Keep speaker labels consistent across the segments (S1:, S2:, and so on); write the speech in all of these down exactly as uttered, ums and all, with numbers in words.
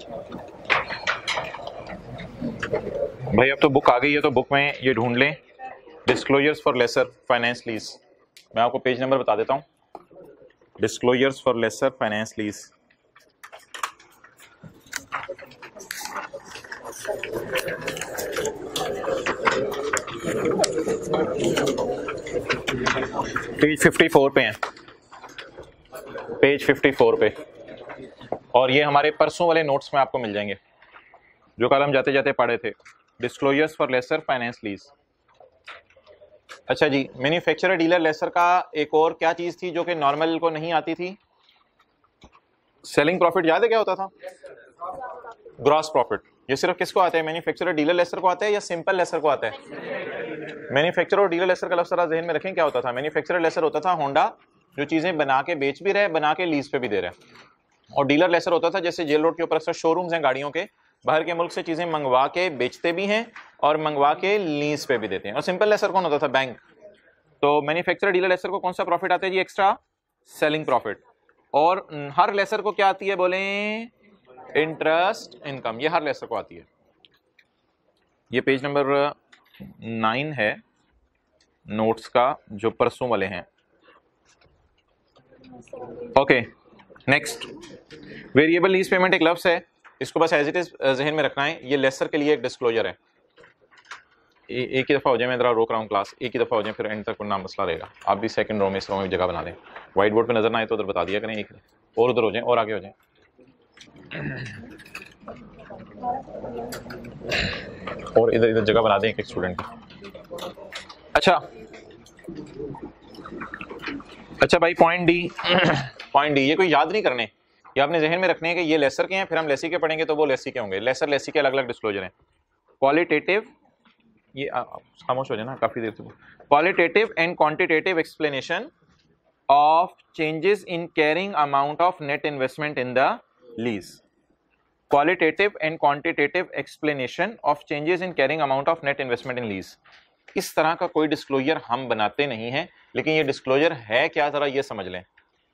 S1: भाई अब तो बुक आ गई है, तो बुक में ये ढूंढ लें, disclosures for lessor finance lease. मैं आपको पेज नंबर बता देता हूं, disclosures for lessor finance lease. Page चौवन पे हैं, पेज चौवन पे, और ये हमारे परसों वाले नोट्स में आपको मिल जाएंगे, जो कल हम जाते जाते पढ़े थे, disclosures for lessor finance lease. अच्छा जी, मैन्युफैक्चरर डीलर लेसर का एक और क्या चीज थी जो कि नॉर्मल को नहीं आती थी? Selling profit. याद है क्या होता था? Gross profit. ये सिर्फ किसको आता है? मैन्युफैक्चरर डीलर लेसर को आता है या सिंपल लेसर को आता है? मैन्युफैक्चरर और डीलर लेसर का लफ्ज़ जरा ज़हन में रखें। क्या होता था? मैन्युफैक्चरर लेसर होता था होंडा, जो चीजें बना के बेच भी रहे, बना के लीज पे भी दे रहे हैं। और डीलर लेसर होता था जैसे जेल रोड के ऊपर अक्सर शोरूम्स हैं गाड़ियों के, बाहर के मुल्क से चीजें मंगवा के बेचते भी हैं और मंगवा के लीज पे भी देते हैं। और सिंपल लेसर कौन होता था? बैंक। तो मैन्युफैक्चरर डीलर लेसर को कौन सा प्रॉफिट आता है जी? Extra selling profit. और हर लेसर को क्या आती है बोले? Interest income. ये हर लेसर को आती है। ये पेज नंबर नाइन है नोट्स का, जो परसों वाले हैं। Okay, next, variable lease payment एक लफ्ज़ है, इसको बस एज इट इज जहन में रखना है। ये लेसर के लिए एक डिस्क्लोजर है। ए, एक ही दफा हो जाए, मैं जरा रोक रहा हूँ क्लास, एक ही दफा हो जाए, फिर एंड तक ना मसला रहेगा। आप भी सेकंड रो में, इस रो में जगह बना दें, व्हाइट बोर्ड पे नजर ना आए तो उधर बता दिया करें, एक और उधर हो जाए और आगे हो जाए। और इधर इधर जगह बना दें एक एक स्टूडेंट की। अच्छा अच्छा भाई, पॉइंट डी, पॉइंट डी, ये कोई याद नहीं करने, ये आपने जहन में रखने हैं कि ये लेसर के हैं, फिर हम लेसी के पढ़ेंगे तो वो लेसी के होंगे। लेसर लेसी के अलग अलग डिस्क्लोजर हैं। क्वालिटेटिव, ये खामोश हो जाए ना काफी देर से। Qualitative and quantitative explanation of changes in carrying amount of net investment in the lease. Qualitative and quantitative explanation of changes in carrying amount of net investment in lease. इस तरह का कोई डिस्क्लोजर हम बनाते नहीं हैं, लेकिन ये डिस्क्लोजर है क्या, जरा ये समझ लें।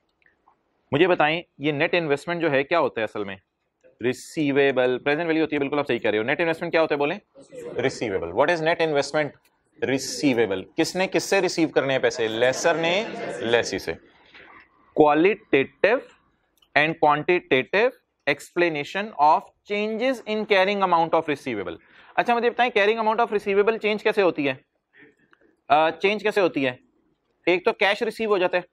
S1: मुझे बताएं, ये नेट इन्वेस्टमेंट जो है क्या होता है असल में? रिसीवेबल। प्रेजेंट वैल्यू होती है, बिल्कुल आप सही कह रहे हो। नेट इन्वेस्टमेंट क्या होता है बोले? Receivable. What is net investment? Receivable. किसने किससे रिसीव करने हैं पैसे? लेसर ने लेसी से। Qualitative and quantitative explanation of changes in carrying amount of receivable. अच्छा मुझे बताएं, carrying amount of receivable change कैसे होती है? चेंज uh, कैसे होती है? एक तो कैश रिसीव हो जाता है,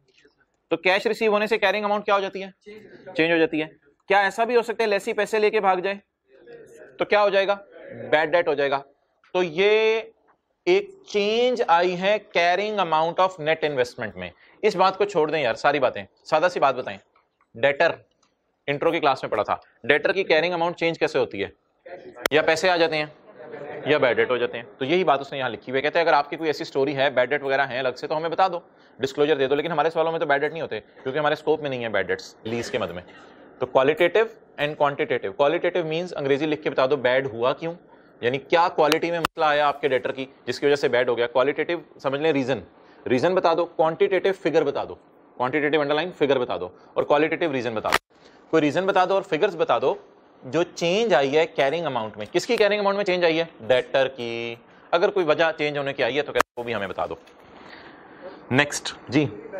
S1: तो कैश रिसीव होने से कैरिंग अमाउंट क्या हो जाती है? चेंज हो जाती है। क्या ऐसा भी हो सकता है लेसी पैसे लेके भाग जाए तो क्या हो जाएगा? बैड डेट हो जाएगा। तो ये एक चेंज आई है carrying amount of net investment में। इस बात को छोड़ दें यार, सारी बातें, सादा सी बात बताएं। डेटर, इंट्रो की क्लास में पढ़ा था, डेटर की कैरिंग अमाउंट चेंज कैसे होती है? या पैसे आ जाते हैं या बैड डेट हो जाते हैं। तो यही बात उसने यहाँ लिखी हुई है। कहते हैं अगर आपकी कोई ऐसी स्टोरी है, बैड डेट वगैरह है अलग से, तो हमें बता दो, डिस्क्लोजर दे दो। लेकिन हमारे सवालों में तो बैड डेट नहीं होते, क्योंकि हमारे स्कोप में नहीं है बैड डेट्स लीज के मद में। तो qualitative and quantitative. Qualitative means अंग्रेजी लिख के बता दो बैड हुआ क्यों, यानी क्या क्वालिटी में मसला आया आपके डेटर की जिसकी वजह से बैड हो गया। क्वालिटेटिव समझ लें रीजन, रीजन बता दो। क्वांटिटेटिव फिगर बता दो, क्वांटिटेटिव अंडरलाइन फिगर बता दो, और क्वालिटेटिव रीजन बता दो। कोई रीजन बता दो और फिगर्स बता दो जो चेंज आई है कैरिंग अमाउंट में। किसकी कैरिंग अमाउंट में चेंज आई है? डेटर की। अगर कोई वजह चेंज होने की आई है तो वो भी हमें बता दो। नेक्स्ट जी,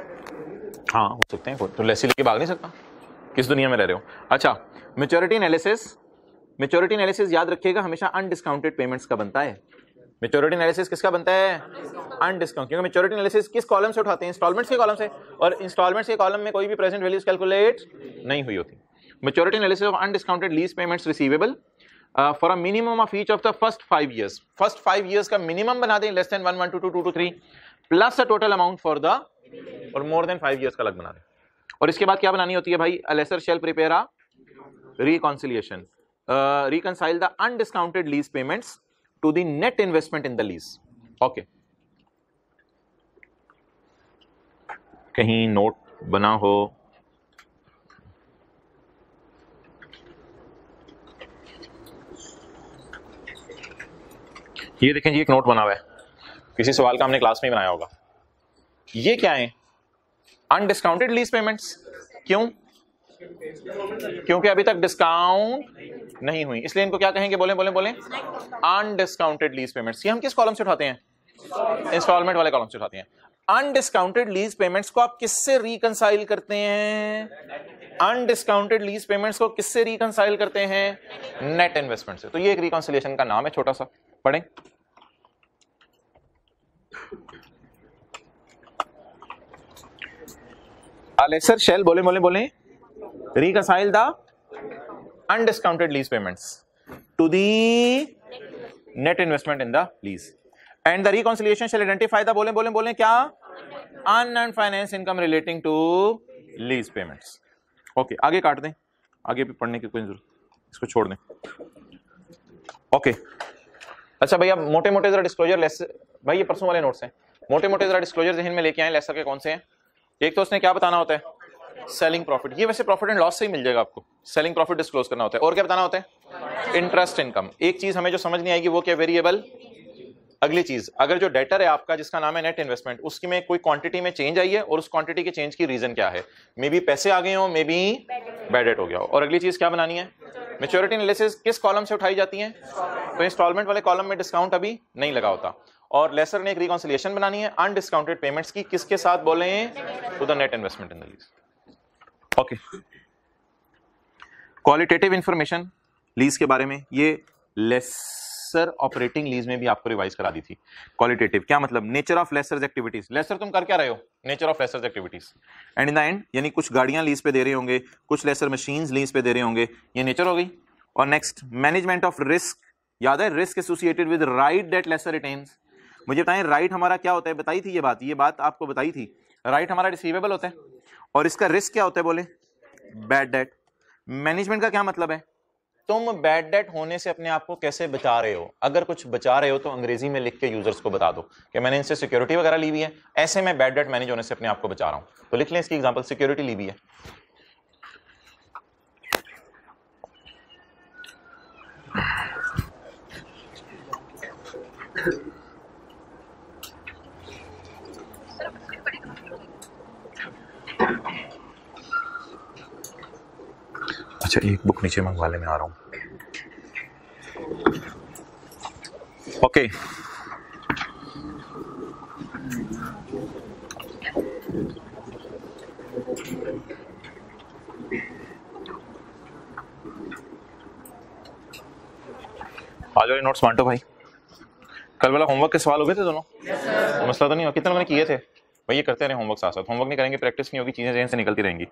S1: हाँ हो सकते हैं, तो लेसी लेके भाग नहीं सकता, किस दुनिया में रह रहे हो। अच्छा, मैच्योरिटी एनालिसिस। मैच्योरिटी एनालिसिस याद रखिएगा हमेशा अनडिस्काउंटेड पेमेंट्स का बनता है। मैच्योरिटी एनालिसिस किसका बनता है? अनडिस्काउंट। क्योंकि मैच्योरिटी एनालिसिस किस कॉलम से उठाते हैं? इंस्टॉलमेंट्स के कॉलम से, और इंस्टॉलमेंट्स के कॉलम में कोई भी प्रेजेंट वैल्यूज कैलकुलेट नहीं हुई होती। Maturity analysis of undiscounted lease payments receivable uh, for a minimum of each of the first five years. First five years का minimum बना दें, less than one, one, two, two, two, two, three, plus a total amount for the, और more than five years का अलग बना दें। और इसके बाद क्या बनानी होती है भाई? A lessor shall prepare a reconciliation, uh, reconcile the undiscounted lease payments to the net investment in the lease. Okay. कहीं नोट बना हो? ये देखें जी, एक नोट बना हुआ है, किसी सवाल का हमने क्लास में ही बनाया होगा। ये क्या है? Undiscounted lease payments. क्यों? क्योंकि अभी तक डिस्काउंट नहीं हुई, इसलिए इनको क्या कहेंगे? बोले बोले बोले अनडिस्काउंटेड लीज पेमेंट्स। ये हम किस कॉलम से उठाते हैं? इंस्टॉलमेंट वाले कॉलम से उठाते हैं। अनडिस्काउंटेड लीज पेमेंट्स को आप किससे रिकंसाइल करते हैं? अनडिस्काउंटेड लीज पेमेंट्स को किससे रिकंसाइल करते हैं? नेट इन्वेस्टमेंट से। तो ये एक रिकंसिलिएशन का नाम है, छोटा सा पढ़ें। A lessor shall बोले बोले बोले reconcile the undiscounted lease payments to the net investment in the lease, and the reconciliation shall identify the बोले बोले बोले क्या? unearned finance income relating to lease payments। Okay okay, आगे काट दें, आगे भी पढ़ने की कोई जरूरत, इसको छोड़ दें। Okay okay. अच्छा भैया मोटे मोटे जरा डिस्क्लोजर लेस, भाई ये परसों वाले नोट्स हैं, मोटे मोटे जरा डिस्क्लोजर जहन में लेके आए लेसर के कौन से हैं। एक तो उसने क्या बताना होता है? Selling profit. ये वैसे प्रॉफिट एंड लॉस से ही मिल जाएगा आपको, सेलिंग प्रॉफिट डिस्क्लोज करना होता है। और क्या बताना होता है? Interest income. एक चीज हमें जो समझ नहीं आएगी वो क्या? वेरिएबल। अगली चीज, अगर जो डेटर है आपका जिसका नाम है नेट इन्वेस्टमेंट, उसकी में कोई क्वांटिटी में चेंज आई है और उस क्वांटिटी के चेंज की रीजन क्या है? मे बी पैसे आ गए हो, मे बी बैड डेट हो गया हो। और अगली चीज क्या बनानी है? मैच्योरिटी एनालिसिस किस कॉलम से उठाई जाती है? तो इंस्टॉलमेंट वाले कॉलम में डिस्काउंट अभी नहीं लगा होता। और लेसर ने एक रिकंसिलिएशन बनानी है अनडिस्काउंटेड पेमेंट्स की, किसके साथ बोले? To the net investment in the lease. Okay, qualitative information lease के बारे में ये लेसर ऑपरेटिंग लीज में भी आपको रिवाइज करा दी थी। क्वालिटेटिव क्या मतलब? Nature of lessor's activities. Lessor तुम कर क्या रहे हो? Nature of lessor's activities. And in the end यानी कुछ गाड़ियां लीज पे दे रहे होंगे, कुछ लेसर मशीन्स लीज पे दे रहे होंगे, ये नेचर हो गई। और नेक्स्ट मैनेजमेंट ऑफ रिस्क। याद है risk associated with right that lessor retains. मुझे बताएं राइट हमारा क्या होता है? बताई थी ये बात, ये बात आपको बताई थी। राइट हमारा रिसीवेबल होता है और इसका रिस्क क्या होता है? बोले बैड डेट। मैनेजमेंट का क्या मतलब है? तुम बैड डेट होने से अपने आप को कैसे बचा रहे हो? अगर कुछ बचा रहे हो तो अंग्रेजी में लिख के यूजर्स को बता दो कि मैंने इनसे सिक्योरिटी वगैरह ली हुई है, ऐसे मैं बैड डेट मैनेज होने से अपने आप को बचा रहा हूं। तो लिख लें इसकी एग्जांपल, सिक्योरिटी ली हुई है। अच्छा एक बुक नीचे मंगवा ले, मैं आ रहा हूं। ओके आ जाओ, नोट्स बांटो भाई। कल वाला होमवर्क के सवाल हो गए थे दोनों? yes, मसला तो नहीं हो, कितने लोगों ने किए थे भाई? ये करते रहे होमवर्क साथ साथ। होमवर्क नहीं करेंगे प्रैक्टिस नहीं होगी, चीजें जहन से निकलती रहेंगी।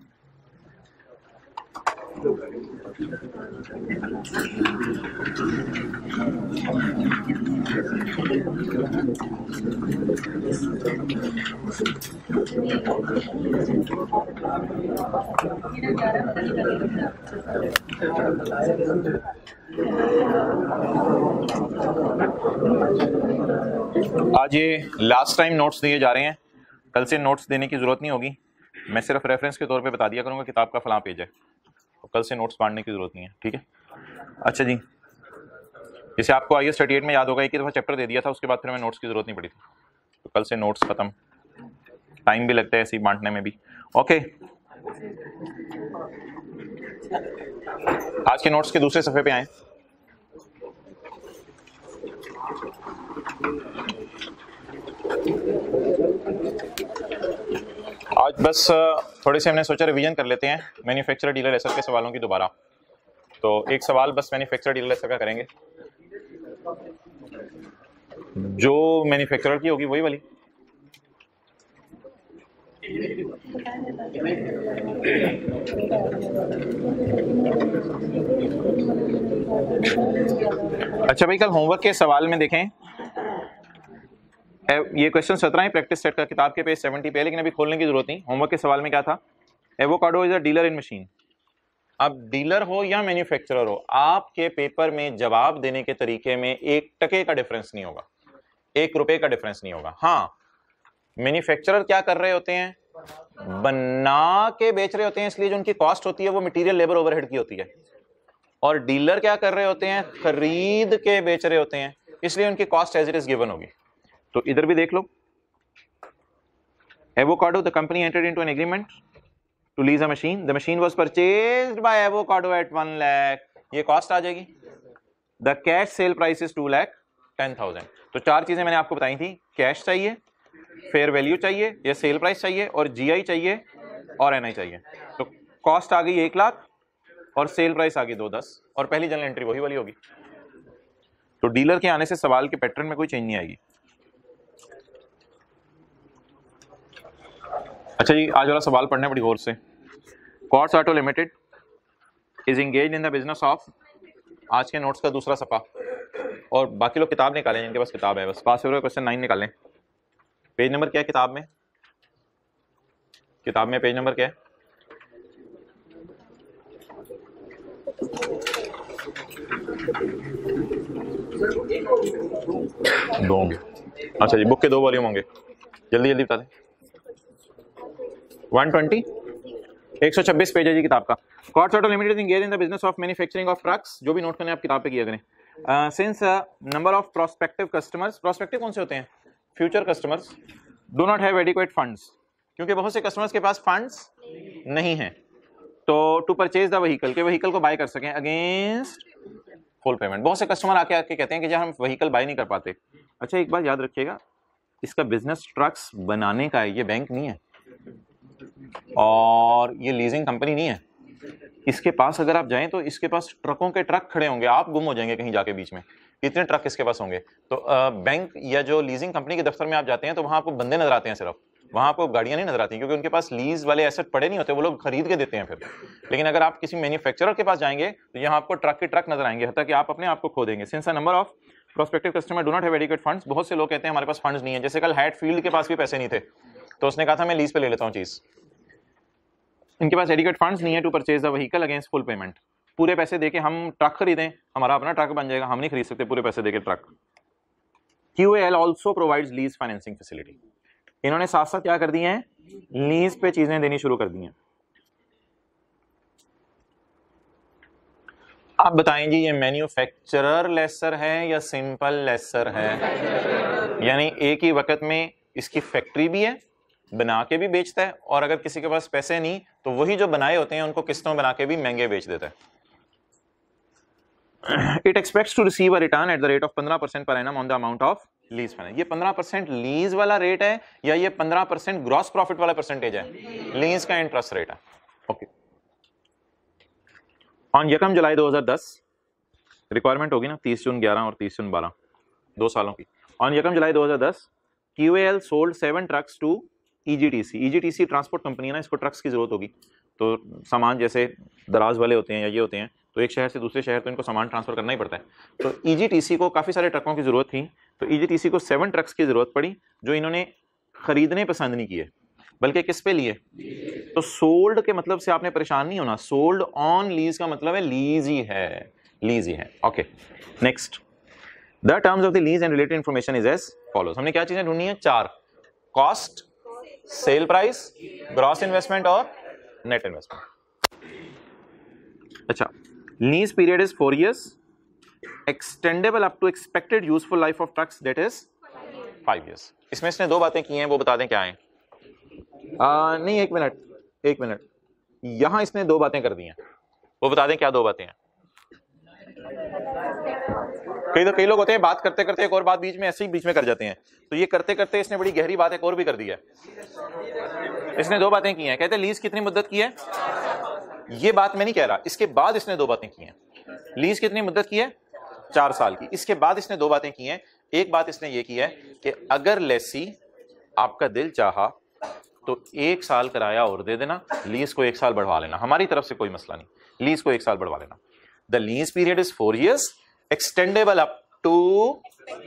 S1: आज ये लास्ट टाइम नोट्स दिए जा रहे हैं, कल से नोट्स देने की जरूरत नहीं होगी। मैं सिर्फ रेफरेंस के तौर पे बता दिया करूंगा किताब का फलां पेज है, तो कल से नोट्स बांटने की जरूरत नहीं है, ठीक है? अच्छा जी, जैसे आपको आई एस थर्टी एट में याद होगा एक ही दफा चैप्टर दे दिया था, उसके बाद फिर हमें नोट्स की जरूरत नहीं पड़ी थी। तो कल से नोट्स खत्म, टाइम भी लगता है ऐसे ही बांटने में भी। ओके, आज के नोट्स के दूसरे सफे पे आए। आज बस थोड़े से हमने सोचा रिवीजन कर लेते हैं मैन्युफैक्चरर डीलर लेसर के सवालों की दोबारा। तो एक सवाल बस मैन्युफैक्चरर डीलर लेसर का करेंगे, जो मैन्युफैक्चरर की होगी वही वाली। अच्छा भाई, कल होमवर्क के सवाल में देखें, ये क्वेश्चन सत्रह है प्रैक्टिस सेट का, किताब के पेज सेवेंटी पे, लेकिन अभी खोलने की जरूरत नहीं। होमवर्क के सवाल में क्या था? Avocado is a dealer in machine. अब डीलर हो या मैन्युफैक्चरर हो, आपके पेपर में जवाब देने के तरीके में एक टके का डिफरेंस नहीं होगा, एक रुपए का डिफरेंस नहीं होगा। हाँ, मैन्युफैक्चरर क्या कर रहे होते हैं? बना के बेच रहे होते हैं, इसलिए जो उनकी कॉस्ट होती है वो मटेरियल लेबर ओवरहेड की होती है। और डीलर क्या कर रहे होते हैं? खरीद के बेच रहे होते हैं, इसलिए उनकी cost as it is given होगी। तो इधर भी देख लो, Avocado the company entered into an agreement to lease a machine, the machine was purchased by Avocado at one lakh, ये कॉस्ट आ जाएगी। The cash sale price is two lakh ten thousand. तो चार चीजें मैंने आपको बताई थी, कैश चाहिए, फेयर वैल्यू चाहिए या सेल प्राइस चाहिए, और जीआई चाहिए और एनआई चाहिए। तो कॉस्ट आ गई एक लाख और सेल प्राइस आ गई दो दस, और पहली जनरल एंट्री वही वाली होगी। तो डीलर के आने से सवाल के पैटर्न में कोई चेंज नहीं आएगी। अच्छा जी, आज वाला सवाल पढ़ना बड़ी गौर से। Quartz auto limited is engaged in the business of, आज के नोट्स का दूसरा सफा, और बाकी लोग किताब निकालें जिनके पास किताब है, बस पास फेवर क्वेश्चन नाइन निकालें। पेज नंबर क्या है किताब में? किताब में पेज नंबर क्या है? दो। अच्छा जी, बुक के दो वॉल्यूम होंगे, जल्दी जल्दी बता दें। वन ट्वेंटी, एक सौ छब्बीस पेज है जी किताब का। Quartz auto limited is engaged in the business of manufacturing of trucks, जो भी नोट करने आप किताब पे किया करें। Since number of prospective customers, prospective कौन से होते हैं? Future customers, do not have adequate funds, क्योंकि बहुत से कस्टमर्स के पास फंड्स नहीं हैं, तो टू परचेज द व्हीकल, के व्हीकल को बाय कर सकें अगेंस्ट फुल पेमेंट। बहुत से कस्टमर आके आके कहते हैं कि जब हम व्हीकल बाय नहीं कर पाते। अच्छा एक बात याद रखिएगा, इसका बिजनेस ट्रक्स बनाने का है, ये बैंक नहीं है और ये लीजिंग कंपनी नहीं है। इसके पास अगर आप जाएं तो इसके पास ट्रकों के ट्रक खड़े होंगे, आप गुम हो जाएंगे कहीं जाके बीच में, इतने ट्रक इसके पास होंगे। तो बैंक या जो लीजिंग कंपनी के दफ्तर में आप जाते हैं तो वहां आपको बंदे नजर आते हैं, सिर्फ वहां आपको गाड़ियां नहीं नजर आती, क्योंकि उनके पास लीज वाले एसेट पड़े नहीं होते, वो लोग खरीद के देते हैं फिर। लेकिन अगर आप किसी मैन्युफैक्चरर के पास जाएंगे तो यहाँ आपको ट्रक के ट्रक नजर आएंगे, हत्ता कि आप अपने आप को खो देंगे। Since a number of prospective customer do not have adequate funds, बहुत से लोग कहते हैं हमारे पास फंड्स नहीं है। जैसे कल हैटफील्ड के पास भी पैसे नहीं थे, तो उसने कहा था मैं लीज पे ले लेता हूँ चीज। इनके पास एडिक्वेट फंड्स नहीं है to purchase the vehicle against full payment. पूरे पैसे देके हम ट्रक खरीदें, हमारा अपना ट्रक बन जाएगा, हम नहीं खरीद सकते पूरे पैसे देके truck. Q A L also provides lease financing facility, इन्होंने साथ साथ क्या कर दिए हैं, लीज पे चीजें देनी शुरू कर दी हैं। आप बताएं जी, ये मैन्युफैक्चरर लेसर है या सिंपल लेसर है? यानी एक ही वक्त में इसकी फैक्ट्री भी है, बना के भी बेचता है, और अगर किसी के पास पैसे नहीं तो वही जो बनाए होते हैं उनको किस्तों बना के भी महंगे बेच देता है। It expects to receive a return at the rate of पंद्रह percent per annum on the amount of lease finance. ये पंद्रह परसेंट लीज वाला रेट है या ये पंद्रह परसेंट ग्रॉस प्रॉफिट वाला परसेंटेज है? लीज का इंटरेस्ट रेट है। ओके, ऑन यकम जुलाई दो हज़ार दस, रिक्वायरमेंट होगी ना तीस जून ग्यारह और तीस जून बारह, दो सालों की। ऑन यकम जुलाई दो हज़ार दस Q A L sold seven trucks to EGTC. EGTC transport company है ना, इसको ट्रक्स की जरूरत होगी, तो सामान जैसे दराज वाले होते हैं या ये होते हैं, तो एक शहर से दूसरे शहर तो इनको सामान ट्रांसफर करना ही पड़ता है। तो ईजीटीसी को काफ़ी सारे ट्रकों की ज़रूरत थी, तो ईजीटीसी को सेवन ट्रक्स की ज़रूरत पड़ी, जो इन्होंने खरीदने पसंद नहीं किए, बल्कि किस पे लिए? तो सोल्ड के मतलब से आपने परेशान नहीं होना, सोल्ड ऑन लीज का मतलब है लीज ही है, लीज ही है। Okay, next, the terms of the lease and related information is as follows. हमने क्या चीजें ढूंढनी है? चार, cost, sale price, gross investment और नेट इन्वेस्टमेंट। अच्छा, lease period is four years, extendable up to expected useful life of trucks that is five years. इसमें इसने दो बातें की हैं, वो बता दें क्या है? आ, नहीं एक मिनट एक मिनट यहां इसने दो बातें कर दी हैं, वो बता दें क्या दो बातें हैं? कई तो कई लोग होते हैं बात करते करते एक और बात बीच में ऐसे ही बीच में कर जाते हैं, तो ये करते करते इसने बड़ी गहरी बात एक और भी कर दी है। इसने दो बातें की हैं, कहते हैं लीज कितनी मुद्दत की है, ये बात मैं नहीं कह रहा, इसके बाद इसने दो बातें की हैं। लीज कितनी मुद्दत की है? चार साल की। इसके बाद इसने दो बातें की हैं। एक बात इसने ये की है कि अगर लेसी आपका दिल चाहा तो एक साल किराया और दे देना, लीज को एक साल बढ़वा लेना, हमारी तरफ से कोई मसला नहीं, लीज को एक साल बढ़वा लेना। The lease period is four years, extendable up to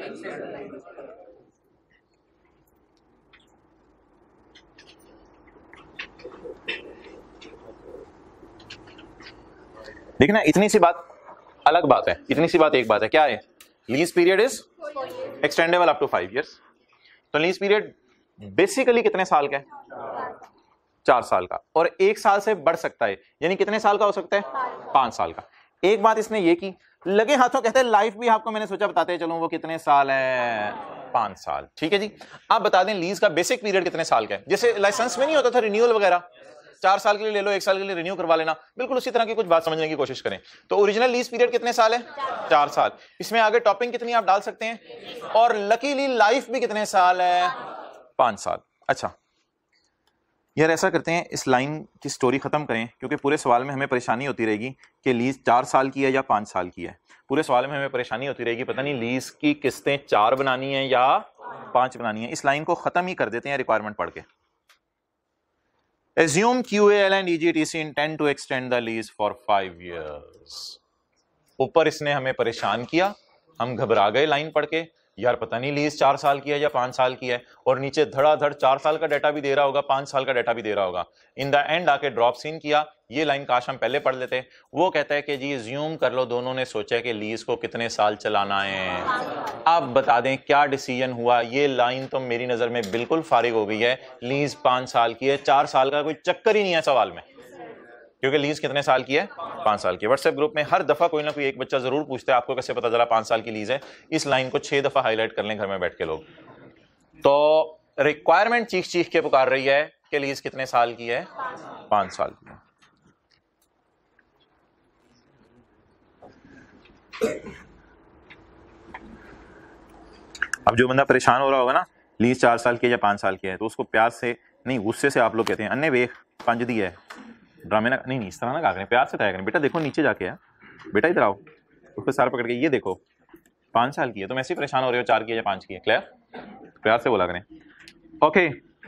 S1: देखना, इतनी सी बात अलग बात है, इतनी सी बात एक बात है, क्या है? Lease period is extendable up to five years. तो लीज पीरियड बेसिकली कितने साल का है? चार साल का, और एक साल से बढ़ सकता है, यानी कितने साल का हो सकता है? पांच साल का। एक बात इसने ये की, लगे हाथों कहते हैं लाइफ भी आपको मैंने सोचा बताते चलूं, वो कितने साल है? पांच साल। ठीक है जी, आप बता दें लीज का बेसिक पीरियड कितने साल का है? जैसे लाइसेंस में नहीं होता था रिन्यूअल वगैरह, चार साल के लिए ले लो, एक साल के लिए रिन्यू करवा लेना, बिल्कुल उसी तरह की कुछ बात समझने की कोशिश करें। तो ओरिजिनल लीज पीरियड कितने साल है? चार साल। इसमें आगे टॉपिंग कितनी आप डाल सकते हैं, और लकीली लाइफ भी कितने साल है? पांच साल। अच्छा यार ऐसा करते हैं, इस लाइन की स्टोरी खत्म करें, क्योंकि पूरे सवाल में हमें परेशानी होती रहेगी कि लीज चार साल की है या पांच साल की है। पूरे सवाल में हमें परेशानी होती रहेगी, पता नहीं लीज की किस्तें चार बनानी है या पांच बनानी है। इस लाइन को खत्म ही कर देते हैं रिक्वायरमेंट पढ़ के। Assume Q A L and E G T C intend to extend the lease for five years. ऊपर इसने हमें परेशान किया, हम घबरा गए लाइन पढ़ के, यार पता नहीं लीज चार साल की है या पांच साल की है, और नीचे धड़ाधड़ चार साल का डाटा भी दे रहा होगा, पांच साल का डाटा भी दे रहा होगा। इन द एंड आके ड्रॉप सीन किया। ये लाइन काश हम पहले पढ़ लेते। वो कहता है कि जी ज्यूम कर लो दोनों ने सोचा कि लीज को कितने साल चलाना है। अब बता दें क्या डिसीजन हुआ। ये लाइन तो मेरी नजर में बिल्कुल फारिग हो गई है। लीज पांच साल की है, चार साल का कोई चक्कर ही नहीं है सवाल में, क्योंकि लीज कितने साल की है? पांच साल की। व्हाट्सएप ग्रुप में हर दफा कोई ना कोई एक बच्चा जरूर पूछता है आपको कैसे पता चला पांच साल की लीज है। इस लाइन को छह दफा हाईलाइट कर लें घर में बैठ के लोग। तो रिक्वायरमेंट चीख चीख के पुकार रही है कि लीज कितने साल की है? पांच साल की है। अब जो बंदा परेशान हो रहा होगा ना, लीज चार साल की है या पांच साल की है, तो उसको प्यार से नहीं गुस्से से आप लोग कहते हैं अन्य वेख पंज दी है ड्रामे ना, नहीं नहीं इस तरह ना कहा करें, प्यार से तय करें, बेटा देखो नीचे जाके है, बेटा इधर आओ, उसको सार पकड़ के ये देखो पांच साल की है, तुम ऐसे ही परेशान हो रहे हो चार की है या पांच की है, क्लियर? प्यार से बोला करें। ओके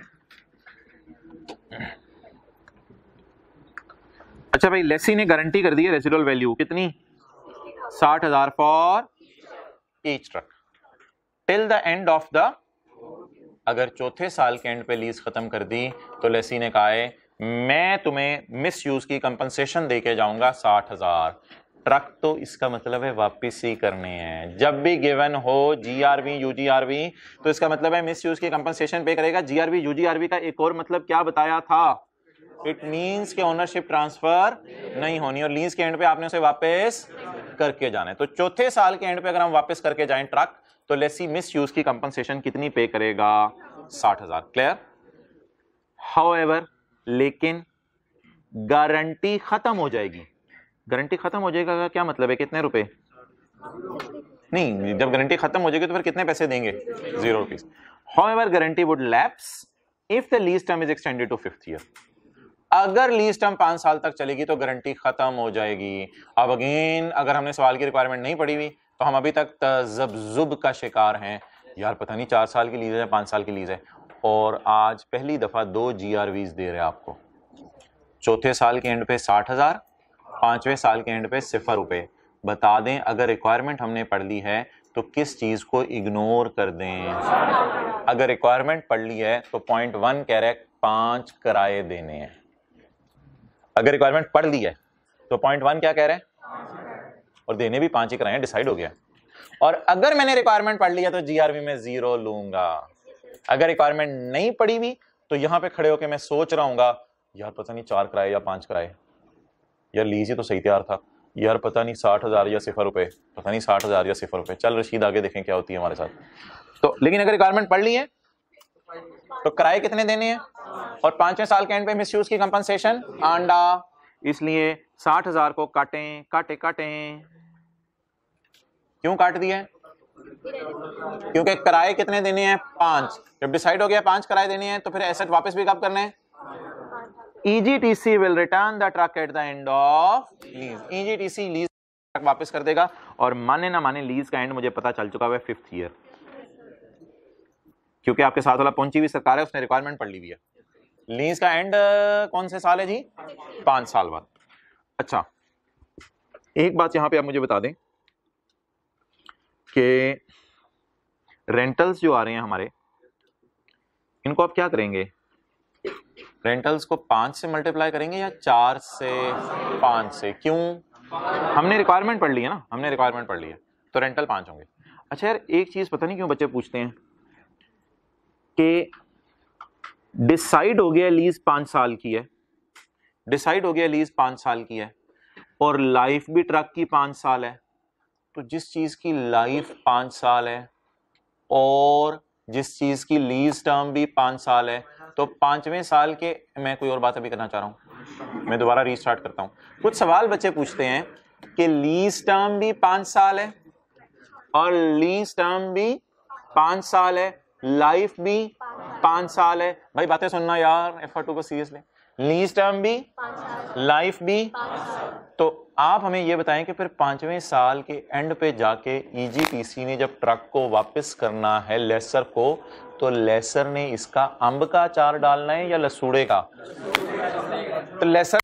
S1: अच्छा भाई, लेसी ने गारंटी कर दी है रेसिडुअल वैल्यू कितनी? साठ हजार for each truck till the end of the. अगर चौथे साल के एंड पे लीज खत्म कर दी तो लेसी ने कहा है मैं तुम्हें मिस यूज की कंपनसेशन देके जाऊंगा साठ हजार। ट्रक तो इसका मतलब है वापिस ही करने हैं। जब भी गिवन हो जीआरवी यूजीआरवी तो इसका मतलब है मिस यूज की कंपनसेशन पे करेगा। जीआरवी यूजीआरवी का एक और मतलब क्या बताया था? इट मींस कि ओनरशिप ट्रांसफर नहीं होनी और लीज के एंड पे आपने उसे वापस करके जाना है। तो चौथे साल के एंड पे अगर हम वापस करके जाएं ट्रक तो लेसी मिस यूज की कंपनसेशन कितनी पे करेगा? साठ हजार। क्लियर? हाउएवर लेकिन गारंटी खत्म हो जाएगी। गारंटी खत्म हो जाएगा का क्या मतलब है? कितने रुपए? नहीं, जब गारंटी खत्म हो जाएगी तो फिर कितने पैसे देंगे? Zero rupees. However guarantee would lapse if the lease term is extended to fifth year. अगर लीज टर्म पांच साल तक चलेगी तो गारंटी खत्म हो जाएगी। अब अगेन अगर हमने सवाल की रिक्वायरमेंट नहीं पढ़ी हुई तो हम अभी तक तजब्जुब का शिकार हैं, यार पता नहीं चार साल की लीज है पांच साल की लीज है, और आज पहली दफा दो जीआरवीज दे रहे हैं आपको। चौथे साल के एंड पे साठ हजार, पांचवें साल के एंड पे सिफर रुपए। बता दें अगर रिक्वायरमेंट हमने पढ़ ली है तो किस चीज को इग्नोर कर दें? अगर रिक्वायरमेंट पढ़ ली है तो पॉइंट वन कह रहे पांच किराए देने हैं। अगर रिक्वायरमेंट पढ़ ली है तो पॉइंट वन क्या कह रहे हैं? और देने भी पांच ही कराए, डिसाइड हो गया। और अगर मैंने रिक्वायरमेंट पढ़ लिया तो जीआरवी में जीरो लूंगा। अगर रिक्वायरमेंट नहीं पढ़ी हुई तो यहां पे खड़े होकर मैं सोच रहा हूंगा यार पता नहीं चार कराए या पांच कराए, यार लीज ही तो सही तैयार था, यार पता नहीं साठ हजार या सिफर रुपए, पता नहीं साठ हजार या सिफर रुपए। चल रशीद आगे देखें क्या होती है हमारे साथ। तो लेकिन अगर रिक्वायरमेंट पढ़ ली है तो किराए कितने देने हैं और पांचवें साल के एंड पे मिसयूज की कंपनसेशन आंडा, इसलिए साठ हजार को काटें काटे काटें। क्यों काट दिए? क्योंकि किराए कितने देने हैं? पांच। जब डिसाइड हो गया पांच किराए देने हैं तो फिर एसेट वापस भी कब करने हैं? E G T C will return the truck at the end of lease. E G T C lease truck वापस कर देगा। और माने ना माने लीज का एंड मुझे पता चल चुका है फिफ्थ ईयर, क्योंकि आपके साथ वाला पहुंची हुई सरकार है, उसने रिक्वायरमेंट पढ़ ली हुई है। लीज का एंड कौन से साल है जी? पांच साल बाद। अच्छा एक बात यहां पे आप मुझे बता दें कि रेंटल्स जो आ रहे हैं हमारे, इनको आप क्या करेंगे? रेंटल्स को पांच से मल्टीप्लाई करेंगे या चार से पांच से? क्यों? हमने रिक्वायरमेंट पढ़ ली है ना, हमने रिक्वायरमेंट पढ़ ली है तो रेंटल पांच होंगे। अच्छा यार एक चीज पता नहीं क्यों बच्चे पूछते हैं कि डिसाइड हो गया लीज पांच साल की है, डिसाइड हो गया लीज पांच साल की है और लाइफ भी ट्रक की पांच साल है, तो जिस चीज की लाइफ पांच साल है और जिस चीज की लीज टर्म भी पांच साल है तो पांचवें साल के, मैं कोई और बात अभी करना चाह रहा हूं, मैं दोबारा रीस्टार्ट करता हूं। कुछ सवाल बच्चे पूछते हैं कि लीज टर्म भी पांच साल है और लीज टर्म भी पांच साल है, लाइफ भी पांच साल है। भाई बातें सुनना यार, एफ आर टू को सीरियसली। लीज टर्म भी, लाइफ भी, तो आप हमें ये बताएं कि फिर पांचवें साल के एंड पे जाके ईजीटीसी ने जब ट्रक को वापस करना है लेसर को, तो लेसर ने इसका अंब का अचार डालना है या लसूड़े का? तो लेसर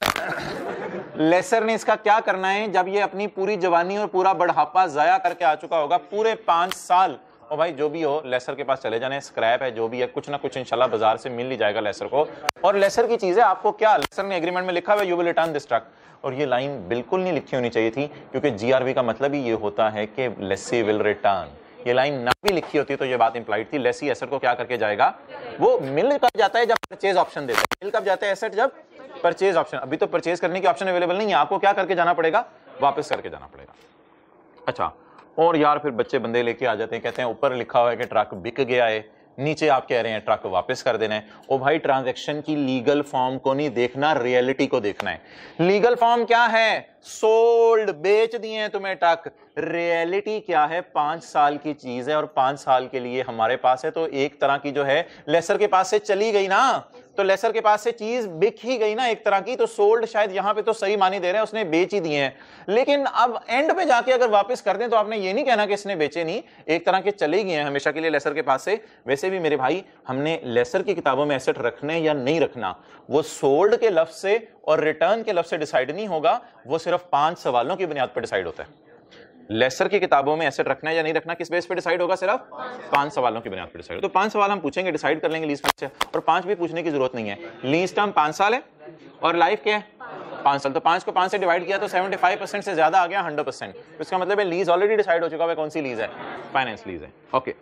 S1: लेसर ने इसका क्या करना है जब ये अपनी पूरी जवानी और पूरा बढ़ापा जाया करके आ चुका होगा, पूरे पांच साल। और भाई जो भी हो लेसर के पास चले जाने, स्क्रैप है जो भी है, कुछ ना कुछ इंशाल्लाह बाजार से मिल ही जाएगा लेसर को। और लेसर की चीजें आपको क्या, लेसर ने एग्रीमेंट में लिखा हुआ you will return this truck, और ये लाइन बिल्कुल नहीं लिखी होनी चाहिए थी, क्योंकि जीआरवी का मतलब ही ये होता है कि लेसी विल रिटर्न। ये लाइन ना भी लिखी होती तो ये बात इंप्लाइड थी। लेसी एसेट को क्या करके जाएगा, वो मिल कब जाता है जब परचेज ऑप्शन देता है। मिल कब जाता है एसेट, जब परचेज ऑप्शन। अभी तो परचेज करने की ऑप्शन अवेलेबल नहीं है, आपको क्या करके जाना पड़ेगा, वापस करके जाना पड़ेगा। अच्छा, और यार फिर बच्चे बंदे लेके आ जाते हैं, कहते हैं ऊपर लिखा हुआ है कि ट्रक बिक गया है, नीचे आप कह रहे हैं ट्रक वापस कर देना है। ओ भाई ट्रांजैक्शन की लीगल फॉर्म को नहीं देखना, रियलिटी को देखना है। लीगल फॉर्म क्या है, सोल्ड, बेच दिए हैं तुम्हें ट्रक। रियलिटी क्या है, पांच साल की चीज है और पांच साल के लिए हमारे पास है, तो एक तरह की जो है लेसर के पास से चली गई ना, तो लेसर के पास से चीज बिक ही गई ना एक तरह की। तो सोल्ड शायद यहां पे तो सही मानी दे रहे हैं, उसने बेच ही दिए हैं, लेकिन अब एंड पे जाके अगर वापस कर दें तो आपने ये नहीं कहना कि इसने बेचे नहीं, एक तरह के चले गए हैं हमेशा के लिए लेसर के पास से। वैसे भी मेरे भाई हमने लेसर की किताबों में एसेट रखने या नहीं रखना, वो सोल्ड के लफ्ज से और रिटर्न के लफ्ज से डिसाइड नहीं होगा, वो सिर्फ पांच सवालों की बुनियाद पर डिसाइड होता है। लेसर की किताबों में एसेट रखना या नहीं रखना किस बेस पे डिसाइड होगा, सिर्फ पांच सवालों की बुनियाद पर डिसाइड। तो पांच सवाल हम पूछेंगे, डिसाइड कर लेंगे लीज टर्म से, और पांच भी पूछने की जरूरत नहीं है। लीज टर्म पांच साल है और लाइफ क्या है, पांच साल। तो पांच को पांच से डिवाइड किया तो पचहत्तर परसेंट से ज्यादा आ गया हंड्रेड परसेंट। तो इसका मतलब है लीज ऑलरेडी डिसाइड हो चुका है। कौन सी लीज है, फाइनेंस लीज है। ओके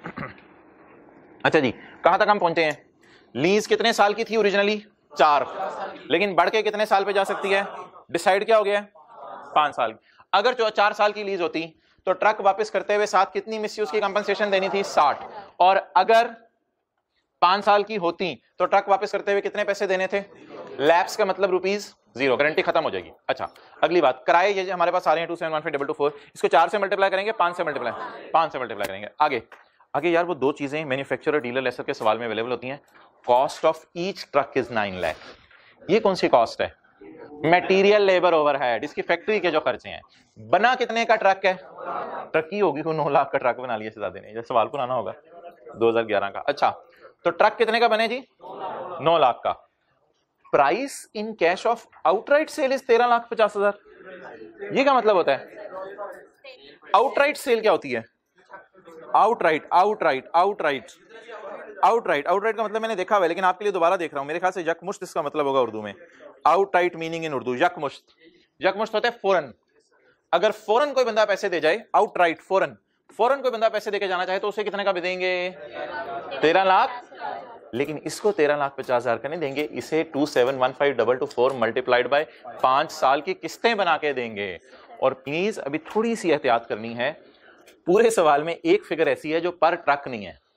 S1: अच्छा जी, कहां तक हम पहुंचे हैं? लीज कितने साल की थी ओरिजिनली, चार, लेकिन बढ़ के कितने साल पे जा सकती है, डिसाइड क्या हो गया, पांच साल। अगर जो चार साल की लीज होती तो ट्रक वापस करते हुए साथ कितनी मिसयूज की कंपनसेशन देनी थी, साठ। और अगर पांच साल की होती तो ट्रक वापस करते हुए कितने पैसे देने थे, लैप्स का मतलब रुपीज जीरो, गारंटी खत्म हो जाएगी। अच्छा अगली बात, किराए ये हमारे पास आ रहे हैं two seven one five double two four, इसको चार से मल्टीप्लाई करेंगे, पांच से मल्टीप्लाई पांच से मल्टीप्लाई करेंगे। आगे आगे यार वो दो चीजें मैन्युफैक्चरर डीलर लेसर के सवाल में अवेलेबल होती हैं। Cost of each truck is nine lakh. ये कौन सी कॉस्ट है, मटेरियल लेबर ओवरहेड, इसकी फैक्ट्री के जो खर्चे हैं। बना कितने का ट्रक है, ट्रक ही होगी, कोई नौ लाख का ट्रक बना लिया शहजादे ने, सवाल पुराना होगा दो हज़ार ग्यारह का। अच्छा तो ट्रक कितने का बने जी, नौ लाख का। Price in cash of outright sale is तेरह लाख पचास हजार। ये क्या मतलब होता है, आउटराइट सेल क्या होती है, outright outright outright outright outright का मतलब मैंने देखा हुआ है, लेकिन आपके लिए दोबारा देख रहा हूं। मेरे ख्याल से यकमुश्त इसका मतलब होगा उर्दू में। आउटराइट मीनिंग इन उर्दू यकमुश्त, यकमुश्त होता है फौरन। अगर फौरन कोई बंदा पैसे दे जाए, आउटराइट फौरन, फौरन कोई बंदा पैसे देके जाना चाहे तो उसे कितने का भी देंगे, तेरह लाख। लेकिन इसको तेरह लाख पचास हजार का नहीं देंगे, इसे two seven one five double two four multiplied by पांच साल की किस्तें बना के देंगे। और प्लीज अभी थोड़ी सी एहतियात करनी है, पूरे सवाल में एक फिगर ऐसी है जो पर ट्रक नहीं है।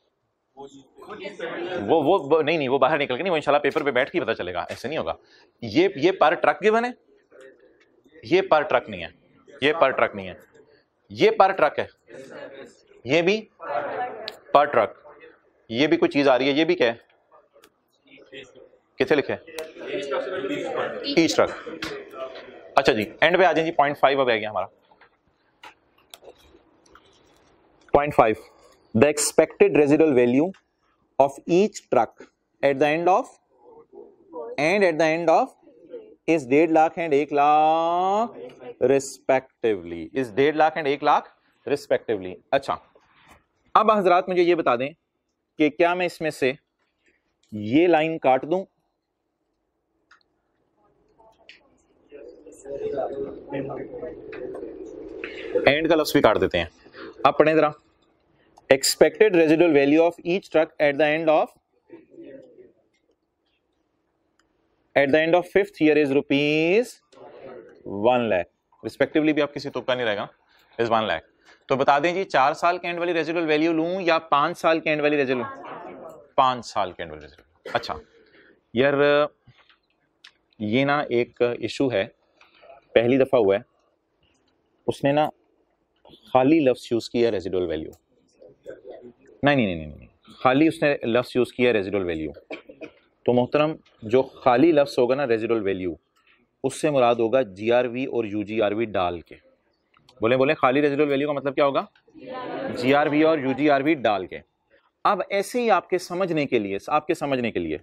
S1: वो वो, वो नहीं नहीं वो बाहर निकल के नहीं, वो इंशाल्लाह पेपर पे बैठ के पता चलेगा, ऐसे नहीं होगा। ये ये पर ट्रक गिवन है, ये पर ट्रक नहीं है, ये पर ट्रक नहीं है, ये पर ट्रक है, ये भी पर ट्रक, ये भी कोई चीज आ रही है, ये भी क्या है, कितने लिखे, ईच ट्रक। अच्छा जी एंड पे आ जाए जी, पॉइंट फाइव अब आ गया हमारा। Point five, the expected residual value of each truck at the end of and at the end of is डेढ़ लाख and एक लाख respectively, is डेढ़ लाख and एक लाख respectively। अच्छा अब हजरात मुझे ये बता दें कि क्या मैं इसमें से ये लाइन काट दूं, एंड का लफ्ज भी काट देते हैं। अब पढ़ें जरा, expected residual value of each truck at the end of at the end of fifth year is rupees one lakh respectively, भी आप किसी तुक्का नहीं रहेगा, is one lakh। तो बता दें जी चार साल के एंड वाली रेजिडुअल वैल्यू लूं या पांच साल के एंड वाली रेजिडुअल, पांच साल के एंड वाली रेजिडुअल। अच्छा यार ये ना एक इशू है, पहली दफा हुआ है, उसने ना खाली लफ्ज यूज किया रेजिडुअल वैल्यू। नहीं नहीं नहीं नहीं खाली उसने लफ्ज यूज किया रेजिडुअल वैल्यू। तो मोहतरम जो खाली लफ्ज होगा ना रेजिडुअल वैल्यू, उससे मुराद होगा जीआरवी और यूजीआरवी डाल के। बोले बोले खाली रेजिडुअल वैल्यू का मतलब क्या होगा? जीआरवी और यूजीआरवी डाल के। अब ऐसे ही आपके समझने के लिए आपके समझने के लिए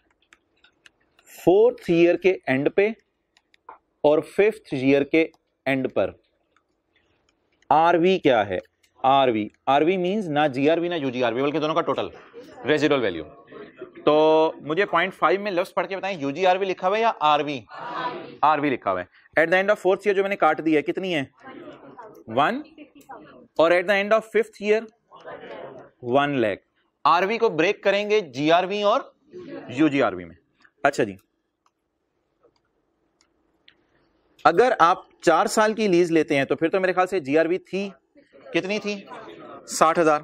S1: फोर्थ ईयर के एंड पे और फिफ्थ ईयर के एंड पर आरवी क्या है? आरवी आरवी मींस ना जीआरवी ना यूजीआरवी बल्कि दोनों का टोटल रेजिडुअल वैल्यू। तो मुझे पॉइंट फाइव में लफ्ज पढ़ के बताएं, यूजीआरवी लिखा हुआ है या आरवी? आरवी लिखा हुआ है। At the end of fourth year जो मैंने काट दी है कितनी है? वन। और at the end of fifth year one lakh. RV को ब्रेक करेंगे जीआरवी और यूजीआरवी में। अच्छा जी, अगर आप चार साल की लीज लेते हैं तो फिर तो मेरे ख्याल से जीआरवी थी कितनी थी? साठ हजार।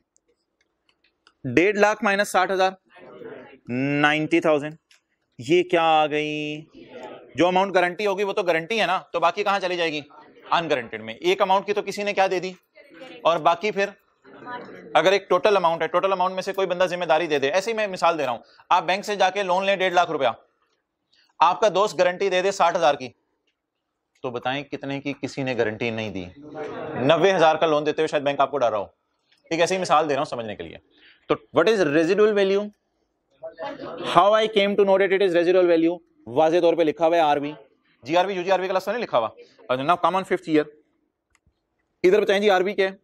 S1: डेढ़ लाख माइनस साठ हजार नाइन्टी थाउजेंड। ये क्या आ गई? जो अमाउंट गारंटी होगी वो तो गारंटी है ना, तो बाकी कहां चली जाएगी? अनगारंटेड में। एक अमाउंट की तो किसी ने क्या दे दी, और बाकी फिर अगर एक टोटल अमाउंट है, टोटल अमाउंट में से कोई बंदा जिम्मेदारी दे दे। ऐसे ही मैं मिसाल दे रहा हूं, आप बैंक से जाके लोन लें डेढ़ लाख रुपया, आपका दोस्त गारंटी दे दे साठ हजार की, तो बताएं कितने की किसी ने गारंटी नहीं दी? नब्बे हजार का लोन देते हुए शायद बैंक आपको डर रहा हो। एक ऐसी मिसाल दे रहा हूं समझने के लिए। तो what is residual value? How I came to know that it is residual value? वाज़ेह तौर पे लिखा हुआ है आरवी। जीआरवी यूजीआरवी का लफ्ज़ नहीं लिखा हुआ। और now come on fifth year, इधर बताएं जी आरवी क्या है?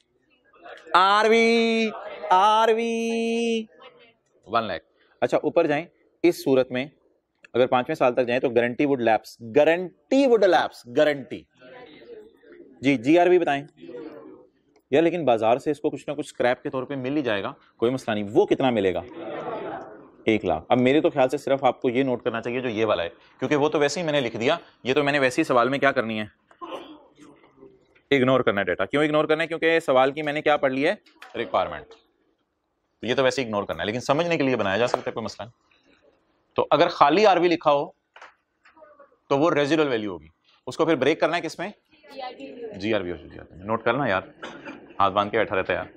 S1: RV RV one lakh. अच्छा ऊपर जाएं, इस सूरत में अगर पांचवें साल तक जाएं तो guarantee would lapse, guarantee would lapse, guarantee. जी जीआरवी बताएं यार। लेकिन बाजार से इसको कुछ ना कुछ स्क्रैप के तौर पे मिल ही जाएगा, कोई मसला नहीं। वो कितना मिलेगा? एक लाख। अब मेरे तो ख्याल से सिर्फ आपको ये नोट करना चाहिए जो ये वाला है, क्योंकि वो तो वैसे ही मैंने लिख दिया, ये तो मैंने वैसे ही सवाल में क्या करनी है? इग्नोर करना है डेटा। क्यों इग्नोर करना है? क्योंकि सवाल की मैंने क्या पढ़ लिया है? रिक्वायरमेंट। ये तो वैसे इग्नोर करना है, लेकिन समझने के लिए बनाया जा सकता है, कोई मसला नहीं। तो अगर खाली आरवी लिखा हो तो वो रेजिडुअल वैल्यू होगी, उसको फिर ब्रेक करना है किसमें? जीआरवी हो जीआरवी। नोट करना यार, हाथ बांध के बैठा रहता है यार।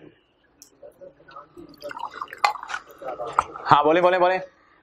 S1: हाँ बोले बोले बोले।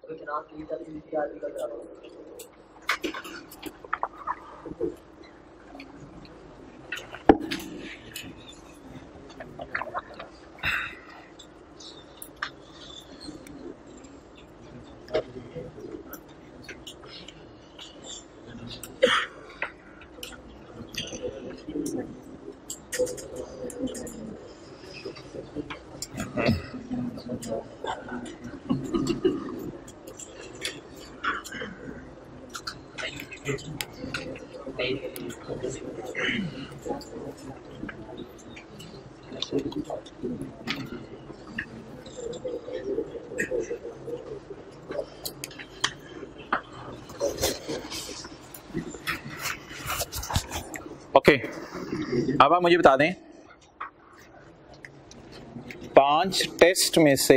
S1: Okay okay. अब आप मुझे बता दें, पांच टेस्ट में से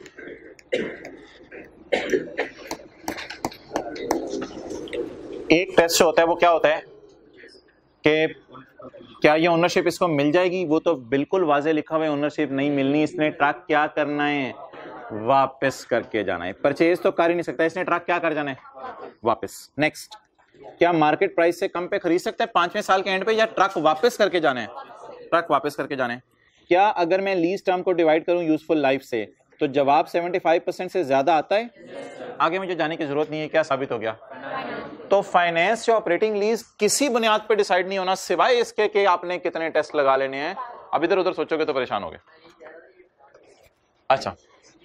S1: एक टेस्ट जो होता है वो क्या होता है कि क्या ये ओनरशिप इसको मिल जाएगी? वो तो बिल्कुल वाज़ेह लिखा हुआ है ओनरशिप नहीं मिलनी। इसने ट्रक क्या करना है? वापस करके जाना है। परचेज तो कर ही नहीं सकता, इसने ट्रक क्या कर जाना है? वापस। नेक्स्ट, क्या मार्केट प्राइस से कम पे खरीद सकता है पांचवें साल के एंड पे, या ट्रक वापस करके जाना है? ट्रक वापस करके जाना है। क्या अगर मैं लीज टर्म को डिवाइड करूं यूजफुल लाइफ से तो जवाब पचहत्तर परसेंट से ज्यादा आता है? आगे मुझे जाने की जरूरत नहीं है। क्या साबित हो गया? तो फाइनेंस या ऑपरेटिंग लीज किसी बुनियाद पर डिसाइड नहीं होना सिवाय इसके कि आपने कितने टेस्ट लगा लेने हैं। अब इधर उधर सोचोगे तो परेशान होगे। अच्छा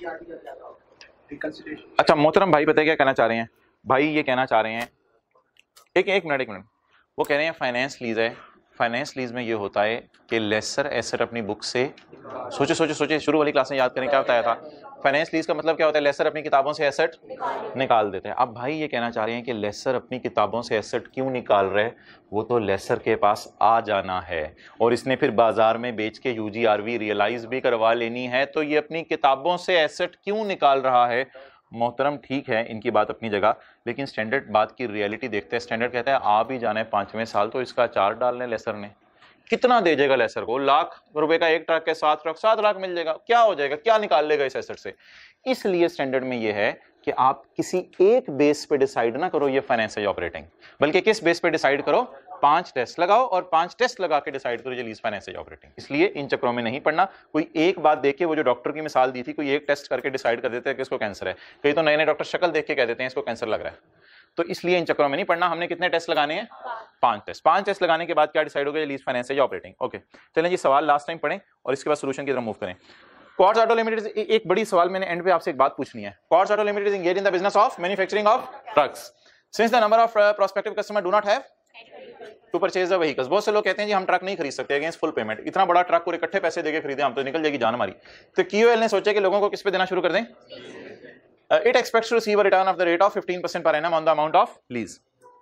S1: अच्छा मोहतरम भाई पता है क्या कहना चाह रहे हैं? भाई ये कहना चाह रहे हैं, एक एक मिनट एक मिनट वो कह रहे हैं फाइनेंस लीज है। फाइनेंस लीज में ये होता है कि लेसर एसेट अपनी बुक से, सोचे सोचे सोचे शुरू वाली क्लास में याद करें क्या बताया था? फाइनेंस लीज का मतलब क्या होता है? लेसर अपनी किताबों से एसेट निकाल देते हैं। अब भाई ये कहना चाह रहे हैं कि लेसर अपनी किताबों से एसेट क्यों निकाल रहे हैं? वो तो लेसर के पास आ जाना है और इसने फिर बाजार में बेच के यूजीआरवी रियलाइज भी करवा लेनी है, तो ये अपनी किताबों से एसेट क्यों निकाल रहा है? मोहतरम ठीक है इनकी बात अपनी जगह, लेकिन स्टैंडर्ड बात की रियलिटी देखते हैं। स्टैंडर्ड कहता है आप ही जाने पांचवें साल तो इसका चार डालने लेसर ने कितना दे जाएगा लेसर को, लाख रुपए का एक ट्रक है, सात ट्रक सात लाख मिल जाएगा, क्या हो जाएगा, क्या निकाल लेगा इस एसेट से। इसलिए स्टैंडर्ड में ये है कि आप किसी एक बेस पे डिसाइड ना करो ये फाइनेंस है ऑपरेटिंग, बल्कि किस बेस पे डिसाइड करो, पांच टेस्ट लगाओ और पांच टेस्ट लगा के डिसाइड करो ये लीज फाइनेंस है ऑपरेटिंग। इसलिए इन चक्रों में नहीं पड़ना। कोई एक बात देख के, वो जो डॉक्टर की मिसाल दी थी, कोई एक टेस्ट करके डिसाइड कर देते हैं कि इसको कैंसर है, कई तो नए नए डॉक्टर शक्ल देख के कह देते हैं इसको कैंसर लग रहा है। तो इसलिए इन चक्रों में नहीं पड़ना। हमने कितने टेस्ट लगाने हैं, पांच टेस्ट। पांच टेस्ट लगाने के बाद क्या डिसाइड होगा, लीज फाइनेंस है ऑपरेटिंग। ओके चलें जी, सवाल लास्ट टाइम पढ़ें और इसके बाद सोल्यूशन की तरफ मूव करें। क्वार्ट्ज ऑटो लिमिटेड, एक बड़ी सवाल मैंने एंड पे आपसे एक बात पूछनी है। Quartz auto limited is engaged in the business of manufacturing of trucks since the number of prospective customer do not have to purchase the vehicles. बहुत से लोग कहते हैं जी हम ट्रक नहीं खरीद सकते अगेंस्ट फुल पेमेंट, इतना बड़ा ट्रक पूरे इकट्ठे पैसे देके खरीदे हम तो निकल जाएगी जान हमारी। तो क्यूएल ने सोचा कि लोगों को किस पे देना शुरू कर दें, it expects to receive a return of the rate of fifteen percent per annum on the amount of lease.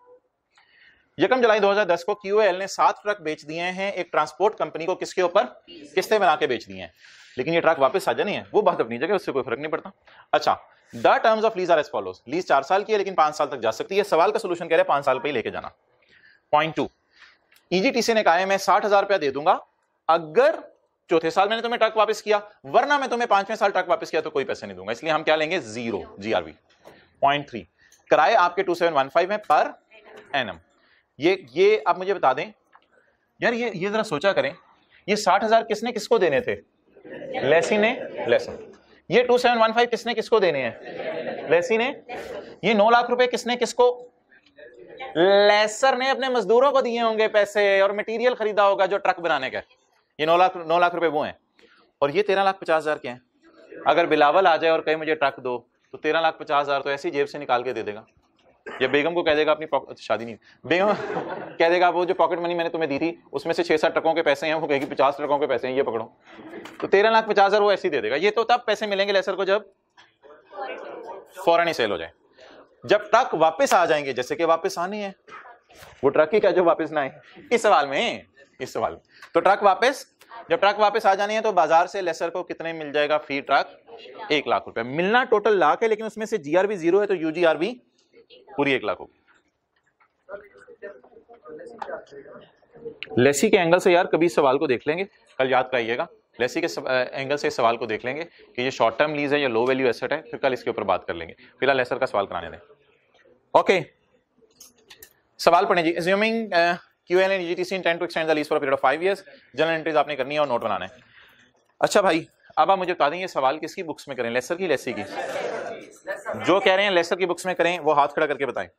S1: यकम जुलाई दो हज़ार दस को क्यूएल ने सात ट्रक बेच दिए हैं एक ट्रांसपोर्ट कंपनी को, किसके ऊपर, किस्तें बना के बेच दिए हैं, लेकिन ये ट्रक वापस आ जानी है, वो बात अपनी जगह, उससे कोई फर्क नहीं पड़ता। अच्छा, the terms of lease are as follows, lease चार साल की है लेकिन पांच साल तक जा सकती है। सवाल का सोल्यूशन कह रहे हैं पांच साल पे ही लेके जाना। पॉइंट टू, ईजीटीसी ने कहा है मैं साठ हजार रुपया दे दूंगा अगर चौथे साल मैंने तुम्हें ट्रक वापस किया, वरना मैं तुम्हें पांचवें साल ट्रक वापस किया तो कोई पैसे नहीं दूंगा, इसलिए हम क्या लेंगे, जीरो, जीआरबी। पॉइंट थ्री, किराए आपके टू सेवन वन फाइव है पर एनम। ये ये आप मुझे बता दें यार, ये ये जरा सोचा करें, ये साठ हजार किसने किसको देने थे, लेसी ने लेसर। ये टू सेवन वन फाइव किसने किसको देने हैं, लेसी ने। ये नौ लाख रुपए किसने किसको, लेसर ने अपने मजदूरों को दिए होंगे पैसे और मटेरियल खरीदा होगा जो ट्रक बनाने का। ये नौ लाख नौ लाख रुपए वो हैं, और ये तेरह लाख पचास हजार के हैं। अगर बिलावल आ जाए और कहे मुझे ट्रक दो तो तेरह लाख पचास हजार तो ऐसी जेब से निकाल के दे देगा, या बेगम को कह देगा अपनी पॉकेट, शादी नहीं, बेगम कह देगा वो जो पॉकेट मनी मैंने तुम्हें दी थी उसमें से छह सात ट्रकों के पैसे हैं, वो कहेगी पचास ट्रकों के पैसे हैं, ये पकड़ो, तो तेरह लाख पचास हजार वो ऐसे ही दे देगा। ये तो तब पैसे मिलेंगे लेसर को जब फौरन ही सेल हो जाए। जब ट्रक वापस आ जाएंगे, जैसे कि वापस आने हैं, वो ट्रक ही क्या जो वापस ना आए, इस सवाल में इस सवाल में तो ट्रक वापस, जब ट्रक वापस आ जाने हैं तो बाजार से लेसर को कितने मिल जाएगा फी ट्रक, एक लाख रुपए मिलना। टोटल लाख है लेकिन उसमें से जीआरबी जीरो है तो यूजीआरबी पूरी एक लाख होगी। लेसी के एंगल से यार कभी सवाल को देख लेंगे, कल याद कराइएगा, लेसी के एंगल से सवाल को देख लेंगे कि ये शॉर्ट टर्म लीज है या लो वैल्यू एसेट है, फिर कल इसके ऊपर बात कर लेंगे। फिलहाल लेसर का सवाल कराने दें। ओके सवाल पढ़ें जी। Assuming QL and EGTC intend to extend the lease for a period of five years, journal entries आपने करनी है और नोट बनाना है। अच्छा भाई अब आप मुझे बता दें ये सवाल किसकी बुक्स में करें, लेसर की लेसी की? जो कह रहे हैं लेसर की बुक्स में करें वो हाथ खड़ा करके बताएं।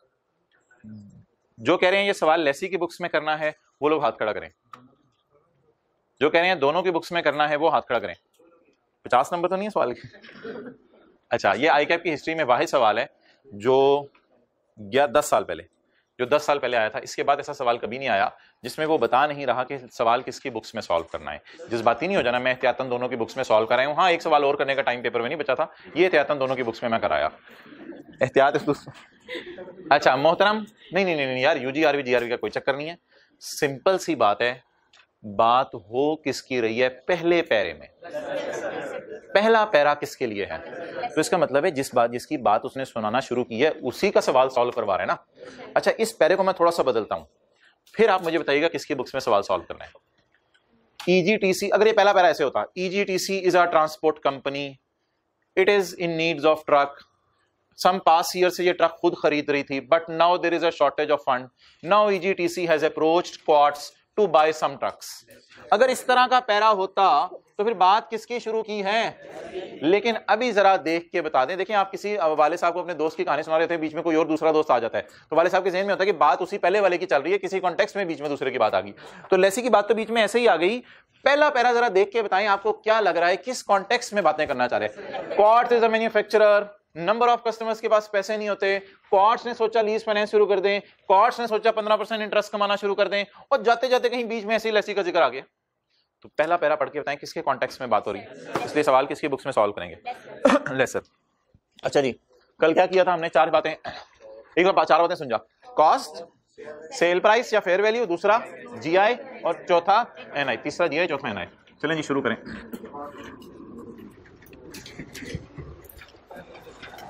S1: जो कह रहे हैं ये सवाल लेसी की बुक्स में करना है वो लोग हाथ खड़ा करें। जो कह रहे हैं दोनों की बुक्स में करना है वो हाथ खड़ा करें। पचास नंबर तो नहीं है सवाल के? अच्छा ये आई कैप की हिस्ट्री में वाहिद सवाल है जो या दस साल पहले जो दस साल पहले आया था। इसके बाद ऐसा सवाल कभी नहीं आया जिसमें वो बता नहीं रहा कि सवाल किसकी बुक्स में सॉल्व करना है। जिस बात ही नहीं हो जाना मैं एहतियातन दोनों की बुक्स में सॉल्व कराया हूँ। हाँ एक सवाल और करने का टाइम पेपर में नहीं बचा था, ये एहतियातन दोनों की बुक्स में मैं कराया एहतियात। अच्छा मोहतरम नहीं नहीं नहीं यार यूजीआरबी जीआरबी का कोई चक्कर नहीं है, सिंपल सी बात है। बात हो किसकी रही है, पहले पैरे में पहला पैरा किसके लिए है, तो इसका मतलब है जिस बात जिसकी बात उसने सुनाना शुरू की है उसी का सवाल सॉल्व करवा रहे हैं ना। अच्छा इस पैरे को मैं थोड़ा सा बदलता हूं, फिर आप मुझे बताइएगा किसकी बुक्स में सवाल सॉल्व करना है। ईजीटीसी, अगर ये पहला पैरा ऐसे होता, EGTC is a transport company, it is in needs of truck, some past year से ये ट्रक खुद खरीद रही थी, but now there is a shortage of fund, now EGTC has approached Quartz to buy some trucks. अगर इस तरह का पैरा होता तो फिर बात किसकी शुरू की है, लेकिन अभी जरा देख के बता दें। देखिए आप किसी वाले साहब को अपने दोस्त की कहानी सुना रहे थे, बीच में कोई और दूसरा दोस्त आ जाता है तो वाले साहब के ज़हन में होता है कि बात उसी पहले वाले की चल रही है, किसी कॉन्टेक्स्ट में बीच में दूसरे की बात आ गई। तो लेसी की बात तो बीच में ऐसे ही आ गई। पहला पैरा जरा देख के बताएं आपको क्या लग रहा है, किस कॉन्टेक्स्ट में बातें करना चाह रहे हैं। Quartz is a manufacturer, number of customers के पास पैसे नहीं होते, क्वार्ट्स ने सोचा लीज फाइनेंस शुरू कर दें, क्वार्ट्स ने सोचा पंद्रह परसेंट इंटरेस्ट कमाना शुरू कर दें, और जाते जाते कहीं बीच में ऐसी लेसी का जिक्र आ गया। तो पहला पैरा पढ़ के बताएं किसके कॉन्टेक्स्ट में बात हो रही है, इसलिए सवाल किसकी बुक्स में सॉल्व करेंगे, लेसर। अच्छा जी कल क्या किया था हमने, चार बातें, एक बार चार बातें समझा। कॉस्ट, सेल प्राइस या फेयर वैल्यू, दूसरा जीआई और चौथा एनआई, तीसरा जीआई चौथा एनआई। चलें जी शुरू करें।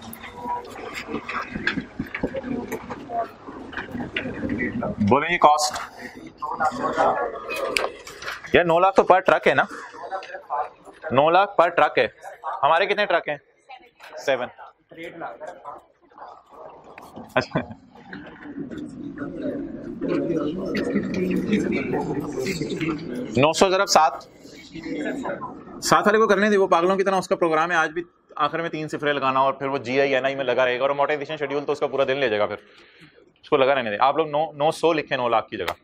S1: बोले ये कॉस्ट यार नौ लाख तो पर ट्रक है ना, नौ लाख पर ट्रक है। हमारे कितने ट्रक हैं? सेवन। अच्छा नौ सौ जरा सात, सात वाले को करने दे, वो पागलों की तरह उसका प्रोग्राम है। आज भी आखिर में तीन सिफरे लगाना और फिर वो जी आई एन आई में लगा रहेगा और मोटिवेशन शेड्यूल तो उसका पूरा दिन ले जाएगा, फिर उसको लगा रहने दे। आप लोग नौ नौ सौ लिखे नौ लाख की जगह।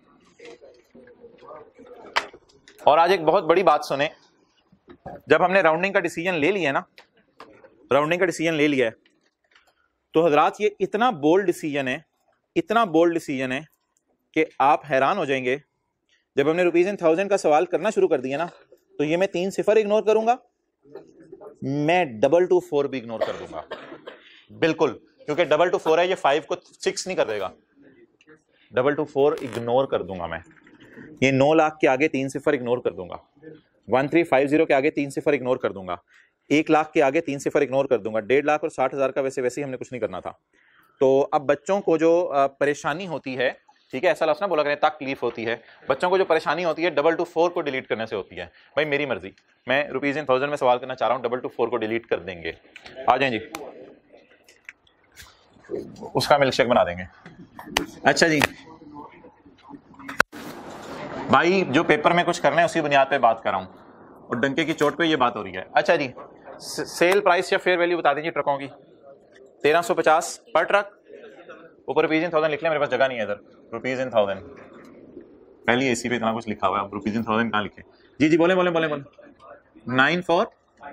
S1: और आज एक बहुत बड़ी बात सुने, जब हमने राउंडिंग का डिसीजन ले लिया ना, राउंडिंग का डिसीजन ले लिया है तो हजरात ये इतना बोल्ड डिसीजन है, इतना बोल्ड डिसीजन है कि आप हैरान हो जाएंगे। जब हमने रुपीज इन थाउजेंड का सवाल करना शुरू कर दिया ना, तो ये मैं तीन सिफर इग्नोर करूंगा, मैं डबल टू फोर भी इग्नोर कर दूंगा बिल्कुल, क्योंकि डबल टू फोर है, ये फाइव को सिक्स नहीं कर देगा। डबल टू फोर इग्नोर कर दूंगा मैं। ये नौ लाख के आगे तीन सिफर इग्नोर कर दूंगा, वन थ्री फाइव जीरो के आगे तीन सिफर इग्नोर कर दूंगा, एक लाख के आगे तीन सिफर इग्नोर कर दूंगा, डेढ़ लाख और साठ हजार का वैसे वैसे ही हमने कुछ नहीं करना था। तो अब बच्चों को जो परेशानी होती है, ठीक है, ऐसा लफ्ज़ ना बोला करें, तकलीफ होती है, बच्चों को जो परेशानी होती है डबल टू फोर को डिलीट करने से होती है। भाई मेरी मर्जी, मैं रुपीज इन थाउजेंड में सवाल करना चाह रहा हूँ, डबल टू फोर को डिलीट कर देंगे। आ जाए जी, उसका मिल्क शेक बना देंगे। अच्छा जी भाई, जो पेपर में कुछ करना है उसी बुनियाद पे बात कर रहा हूँ और डंके की चोट पे ये बात हो रही है। अच्छा जी, सेल प्राइस या फेयर वैल्यू बता दीजिए ट्रकों की। तेरह सौ पचास पर ट्रक, ऊपर रुपीज इन थाउजेंड लिख लें, मेरे पास जगह नहीं है इधर। रुपीज इन थाउजेंड, पहली एसी पे इतना कुछ लिखा हुआ है, अब रुपीज इन थाउजेंड कहाँ लिखे? जी जी बोले बोले बोले बोले नाइन फोर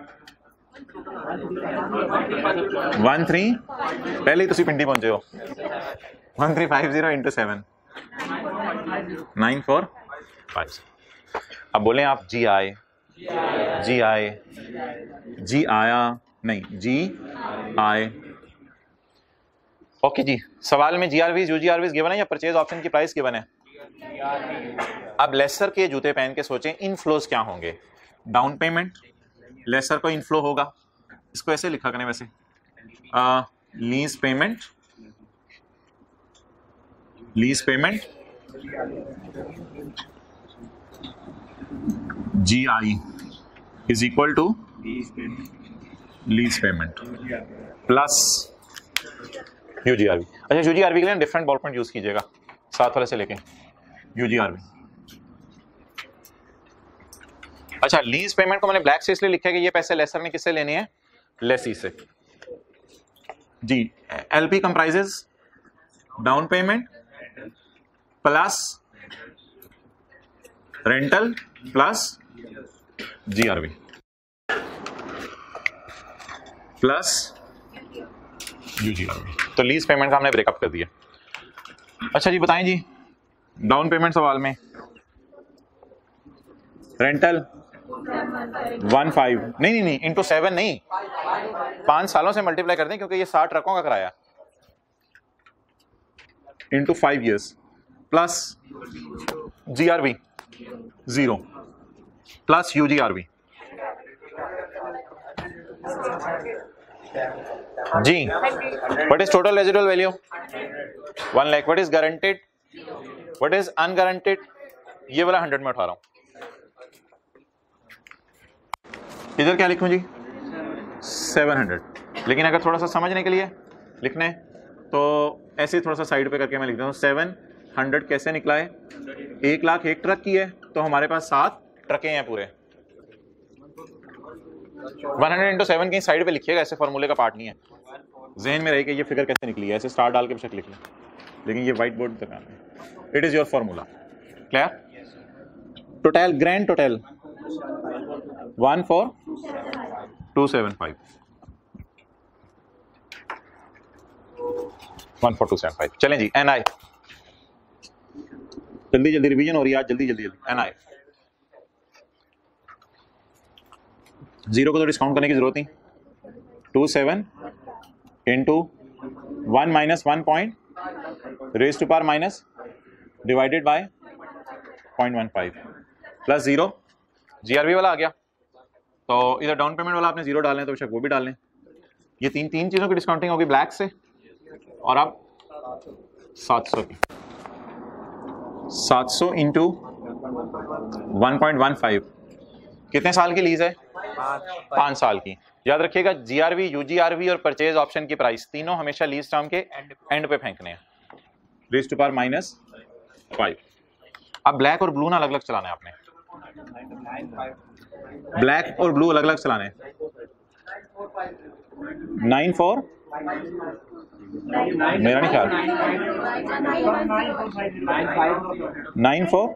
S1: वन थ्री, पहले ही तुसी पिंडी पहुंचे हो। One three five zero into seven, nine four five. अब बोले आप जी आए, जी आए, जी आया नहीं, जी आए। ओके जी, सवाल में जीआरवीज यूजीआरवीज गिवन है या परचेज ऑप्शन की प्राइस गिवन है? अब लेसर के जूते पहन के सोचें इनफ्लोज क्या होंगे। डाउन पेमेंट, लेसर को इनफ्लो होगा, इसको ऐसे लिखा करें वैसे, lease payment, lease payment G I is equal to lease payment plus UGRV. अच्छा, यूजीआरवी के लिए डिफरेंट बॉल पॉइंट यूज कीजिएगा, सात वाले से लेके यूजीआरवी। अच्छा, लीज पेमेंट को मैंने ब्लैक से इसलिए लिखा है कि ये पैसे लेसर ने किससे लेने हैं? लेसी से। जी, LP comprises down payment plus rental plus GRV plus UGRV. तो लीज पेमेंट का हमने ब्रेकअप कर दिया। अच्छा जी बताएं जी, डाउन पेमेंट सवाल में रेंटल वन फाइव, नहीं नहीं नहीं इंटू सेवन नहीं, पांच सालों से मल्टीप्लाई कर दें क्योंकि ये साठ ट्रकों का किराया, into five years plus GRV zero plus UGRV. जी, what is total residual value? One lakh. What is guaranteed, what is unguaranteed? ये वाला हंड्रेड में उठा रहा हूं। इधर क्या लिखूं जी? Seven hundred. लेकिन अगर थोड़ा सा समझने के लिए लिखने तो ऐसे ही थोड़ा सा साइड पे करके मैं लिख देता हूँ। सेवन हंड्रेड कैसे निकला है? एक लाख एक ट्रक की है तो हमारे पास सात ट्रकें हैं पूरे। वन हंड्रेड इंटू सेवन कहीं साइड पे लिखिएगा, ऐसे फॉर्मूले का पार्ट नहीं है, जहन में रहे कि ये फिगर कैसे निकली है, ऐसे स्टार डाल के बेशक लिख लें, लेकिन ये व्हाइट बोर्ड तक आना है। It is your formula. Clear? Total grand total one four two seven five, one four two seven five. चलें जी, एन आई जल्दी जल्दी रिवीजन हो रही है आज, जल्दी जल्दी जल्दी। एन आई जीरो को तो डिस्काउंट करने की जरूरत नहीं, two seven into one minus one point raise to power minus divided by point one five plus zero. GRV वाला आ गया तो इधर डाउन पेमेंट वाला आपने जीरो डालना है तो बेशक वो भी डाल लें। ये तीन तीन चीज़ों की डिस्काउंटिंग होगी, ब्लैक से और अब सात सौ की, सात सौ into one point one five, कितने साल की लीज है? पांच साल की। याद रखिएगा जीआरवी, यूजीआरवी और परचेज ऑप्शन की प्राइस तीनों हमेशा लीज टर्म के एंड पे फेंकने हैं, raise to power minus five. अब ब्लैक और ब्लू ना अलग अलग चलाना है आपने, ब्लैक और ब्लू अलग अलग चलाने हैं। नाइन फोर, मेरा नहीं ख्याल, nine four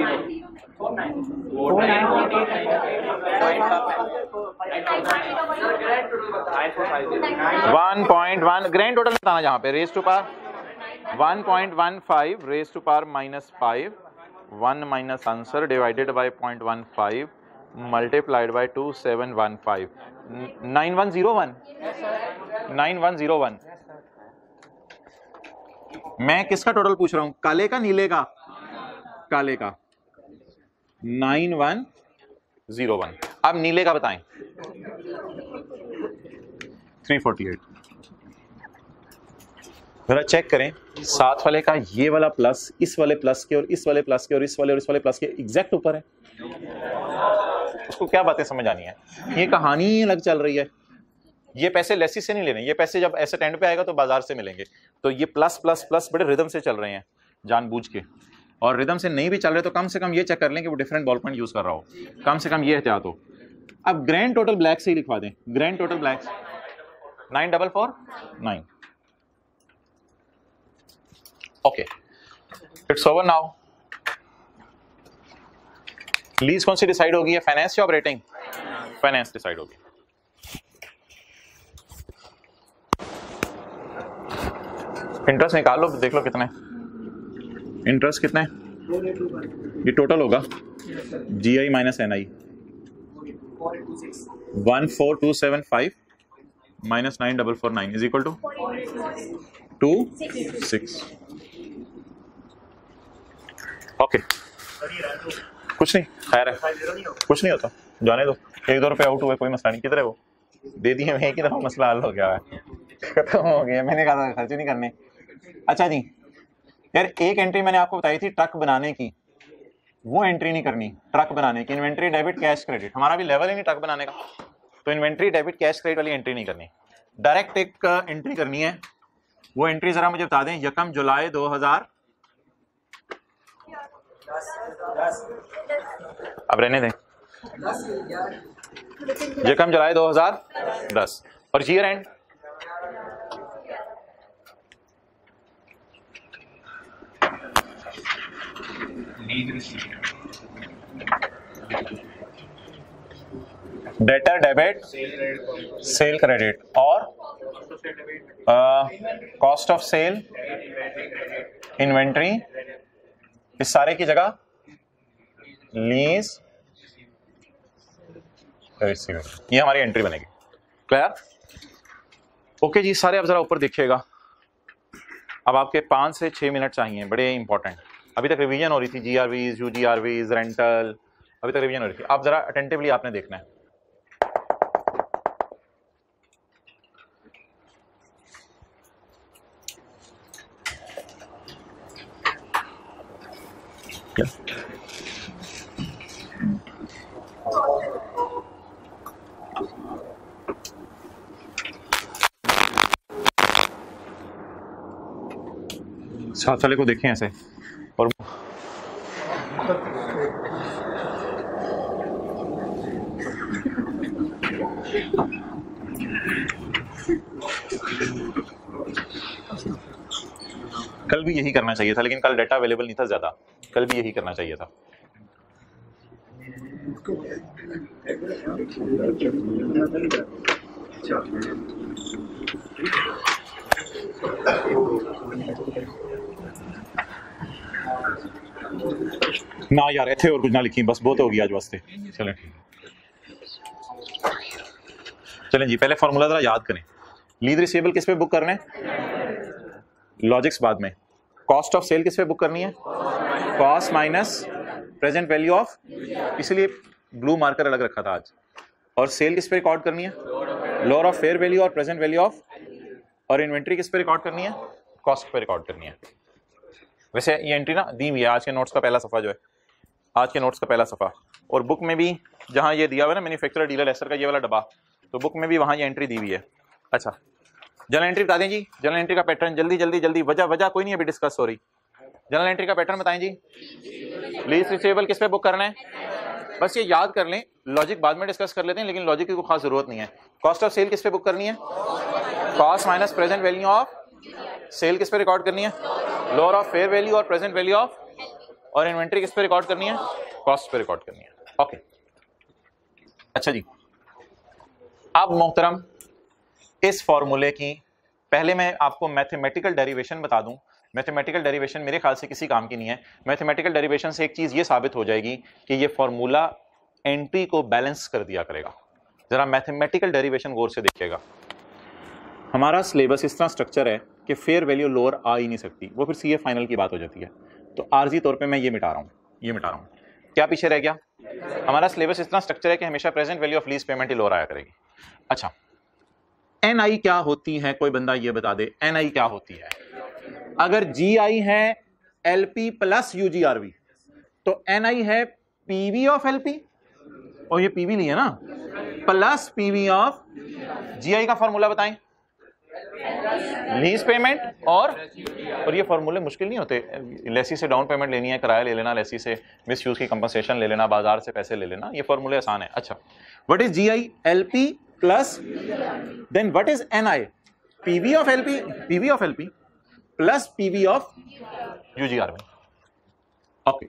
S1: one point one grand total बताना जहां पे raise to power one point one five raise to power minus five, one minus answer divided by point one five multiplied by two seven one five, nine one zero one, nine one zero one. मैं किसका total पूछ रहा हूं, काले का नीले का? काले का, नाइन वन जीरो वन। अब नीले का बताएं, थ्री फोर्टी एट। जरा चेक करें साथ वाले का ये वाला प्लस इस वाले प्लस के और इस वाले प्लस के और इस वाले और इस वाले प्लस के एग्जैक्ट ऊपर है। उसको क्या बातें समझ आनी है? ये कहानी अलग चल रही है। ये पैसे लेसी से नहीं लेने, ये पैसे जब ऐसे टेंड पे आएगा तो बाजार से मिलेंगे। तो ये प्लस प्लस प्लस बड़े रिदम से चल रहे हैं जानबूझ के, और रिदम से नहीं भी चल रहे तो कम से कम ये चेक कर लें कि वो डिफरेंट बॉल पॉइंट यूज कर रहा हो, कम से कम ये एहतियात हो। अब ग्रैंड टोटल ब्लैक से ही लिखवा दें, grand total black nine double four nine. Okay, it's over now. Lease कौन सी डिसाइड होगी? फाइनेंस या ऑपरेटिंग? फाइनेंस डिसाइड होगी। इंटरेस्ट निकाल लो, देख लो कितने इंटरेस्ट कितने, ये टोटल होगा G I minus N I, one four two seven five minus nine double four nine is equal to two six. Okay, कुछ नहीं, खैर है, कुछ नहीं होता, जाने दो। एक दो रुपए आउट हुए, कोई मसला नहीं। किधर है वो? दे दिए, मैं एक ही दफा मसला हल हो गया है, खत्म हो गया। मैंने कहा था खर्चे नहीं करने। अच्छा जी यार, एक एंट्री मैंने आपको बताई थी ट्रक बनाने की, वो एंट्री नहीं करनी। ट्रक बनाने की इन्वेंट्री डेबिट कैश क्रेडिट, हमारा भी लेवल ही नहीं ट्रक बनाने का, तो इन्वेंट्री डेबिट कैश क्रेडिट वाली एंट्री नहीं करनी, डायरेक्ट एक एंट्री करनी है। वो एंट्री जरा मुझे बता दें। यकम जुलाई दो हजार, अब रहने दें, यकम जुलाई दो हजार दस और year end debtor debit sale credit और कॉस्ट ऑफ सेल इन्वेंट्री, इस सारे की जगह लीज रिसीवेबल, ये हमारी एंट्री बनेगी। क्लियर? ओके जी, सारे आप जरा ऊपर देखिएगा। अब आपके पांच से छह मिनट चाहिए, बड़े इंपॉर्टेंट। अभी तक रिवीजन हो रही थी, जीआरवीज, यूजीआरवीज, रेंटल, अभी तक रिवीजन हो रही थी। आप जरा अटेंटिवली आपने देखना है। साथ वाले को देखें ऐसे, और कल भी यही करना चाहिए था, लेकिन कल डाटा अवेलेबल नहीं था ज्यादा, कल भी यही करना चाहिए था। ना यार ऐसे और कुछ ना लिखी, बस बहुत हो गया आज वास्ते। चलें चलें जी, पहले फॉर्मूला जरा याद करें। लीज रिसीवेबल किस पे बुक करना है? लॉजिक्स बाद में। कॉस्ट ऑफ सेल किस पे बुक करनी है? Cost minus present value of, इसलिए ब्लू मार्कर अलग रखा था आज। और सेल किस पे रिकॉर्ड करनी है? लोअर ऑफ फेयर वैल्यू और प्रेजेंट वैल्यू ऑफ और इन्वेंट्री किस पे रिकॉर्ड करनी है, कॉस्ट पे रिकॉर्ड करनी है। वैसे ये एंट्री ना दी हुई है आज के नोट्स का पहला सफा जो है, आज के नोट्स का पहला सफा, और बुक में भी जहां ये दिया हुआ है ना मैन्युफैक्चरर डीलर लेसर का ये वाला डब्बा, तो बुक में भी वहां ये एंट्री दी हुई है। अच्छा जनरल एंट्री बता दें जी, जनरल एंट्री का पैटर्न जल्दी जल्दी जल्दी, वजह वजह कोई नहीं अभी डिस्कस हो रही। जनरल एंट्री का पैटर्न बताएं जी। लीज रिसीवेबल किस पे बुक करना है, बस ये याद कर लें, लॉजिक बाद में डिस्कस कर लेते हैं, लेकिन लॉजिक की कोई खास जरूरत नहीं है। कॉस्ट ऑफ सेल किस पे बुक करनी है, cost minus present value of sale किस पे रिकॉर्ड करनी है, लोअर ऑफ फेयर वैल्यू और प्रेजेंट वैल्यू ऑफ, और इन्वेंट्री किस पे रिकॉर्ड करनी है, कॉस्ट पे रिकॉर्ड करनी है। ओके अच्छा जी, अब मोहतरम इस फॉर्मूले की पहले मैं आपको मैथमेटिकल डेरिवेशन बता दूं। मैथमेटिकल डेरिवेशन मेरे ख्याल से किसी काम की नहीं है। मैथमेटिकल डेरिवेशन से एक चीज ये साबित हो जाएगी कि ये फॉर्मूला एंट्री को बैलेंस कर दिया करेगा। जरा मैथमेटिकल डेरिवेशन गौर से देखिएगा। हमारा सिलेबस इस तरह स्ट्रक्चर है कि फेयर वैल्यू लोअर आ ही नहीं सकती, वो फिर सीए फाइनल की बात हो जाती है। तो आर्जी तौर पे मैं ये मिटा रहा हूँ, ये मिटा रहा हूँ। क्या पीछे रह गया, हमारा सिलेबस इस तरह स्ट्रक्चर है कि हमेशा present value of lease payment ही लोअर आया करेगी। अच्छा एन आई क्या होती है, कोई बंदा ये बता दे एन आई क्या होती है। अगर जी आई है एलपी प्लस यूजीआरवी, तो एन आई है पीवी ऑफ एलपी, और ये पीवी नहीं है ना, plus PV of G I का फॉर्मूला बताएं, लीज पेमेंट, और और ये फॉर्मूले मुश्किल नहीं होते। लेसी से डाउन पेमेंट लेनी है, किराया ले लेना, लेसी से मिस यूज की कंपनसेशन ले लेना, बाजार से पैसे ले लेना, ये फॉर्मूले आसान है। अच्छा what is G I, LP plus then what is N I, PV of LP, PV of LP plus PV of UGRV. Okay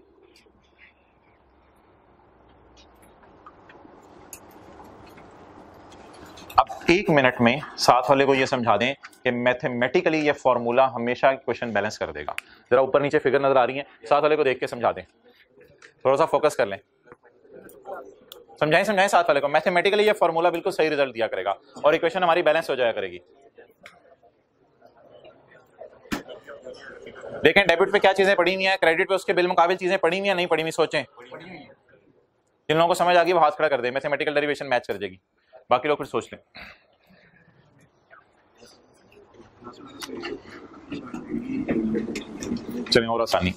S1: अब एक मिनट में साथ वाले को ये समझा दें कि मैथमेटिकली ये फॉर्मूला हमेशा क्वेश्चन बैलेंस कर देगा। जरा ऊपर नीचे फिगर नजर आ रही है, साथ वाले को देख के समझा दें, थोड़ा सा फोकस कर लें, समझाएं समझाएं साथ वाले को। मैथमेटिकली ये फॉर्मूला बिल्कुल सही रिजल्ट दिया करेगा और इक्वेशन हमारी बैलेंस हो जाया करेगी। देखें डेबिट पे क्या चीजें पड़ी हुई हैं, क्रेडिट पे उसके बिल मुकाबिल चीजें पड़ी हुई हैं, नहीं पड़ी हुई, सोचें। जिन लोगों को समझ आ गई वो हाथ खड़ा कर दे, मैथमेटिकल डेरिवेशन मैच कर जाएगी, बाकी लोग फिर सोच लें। चलें और आसानी,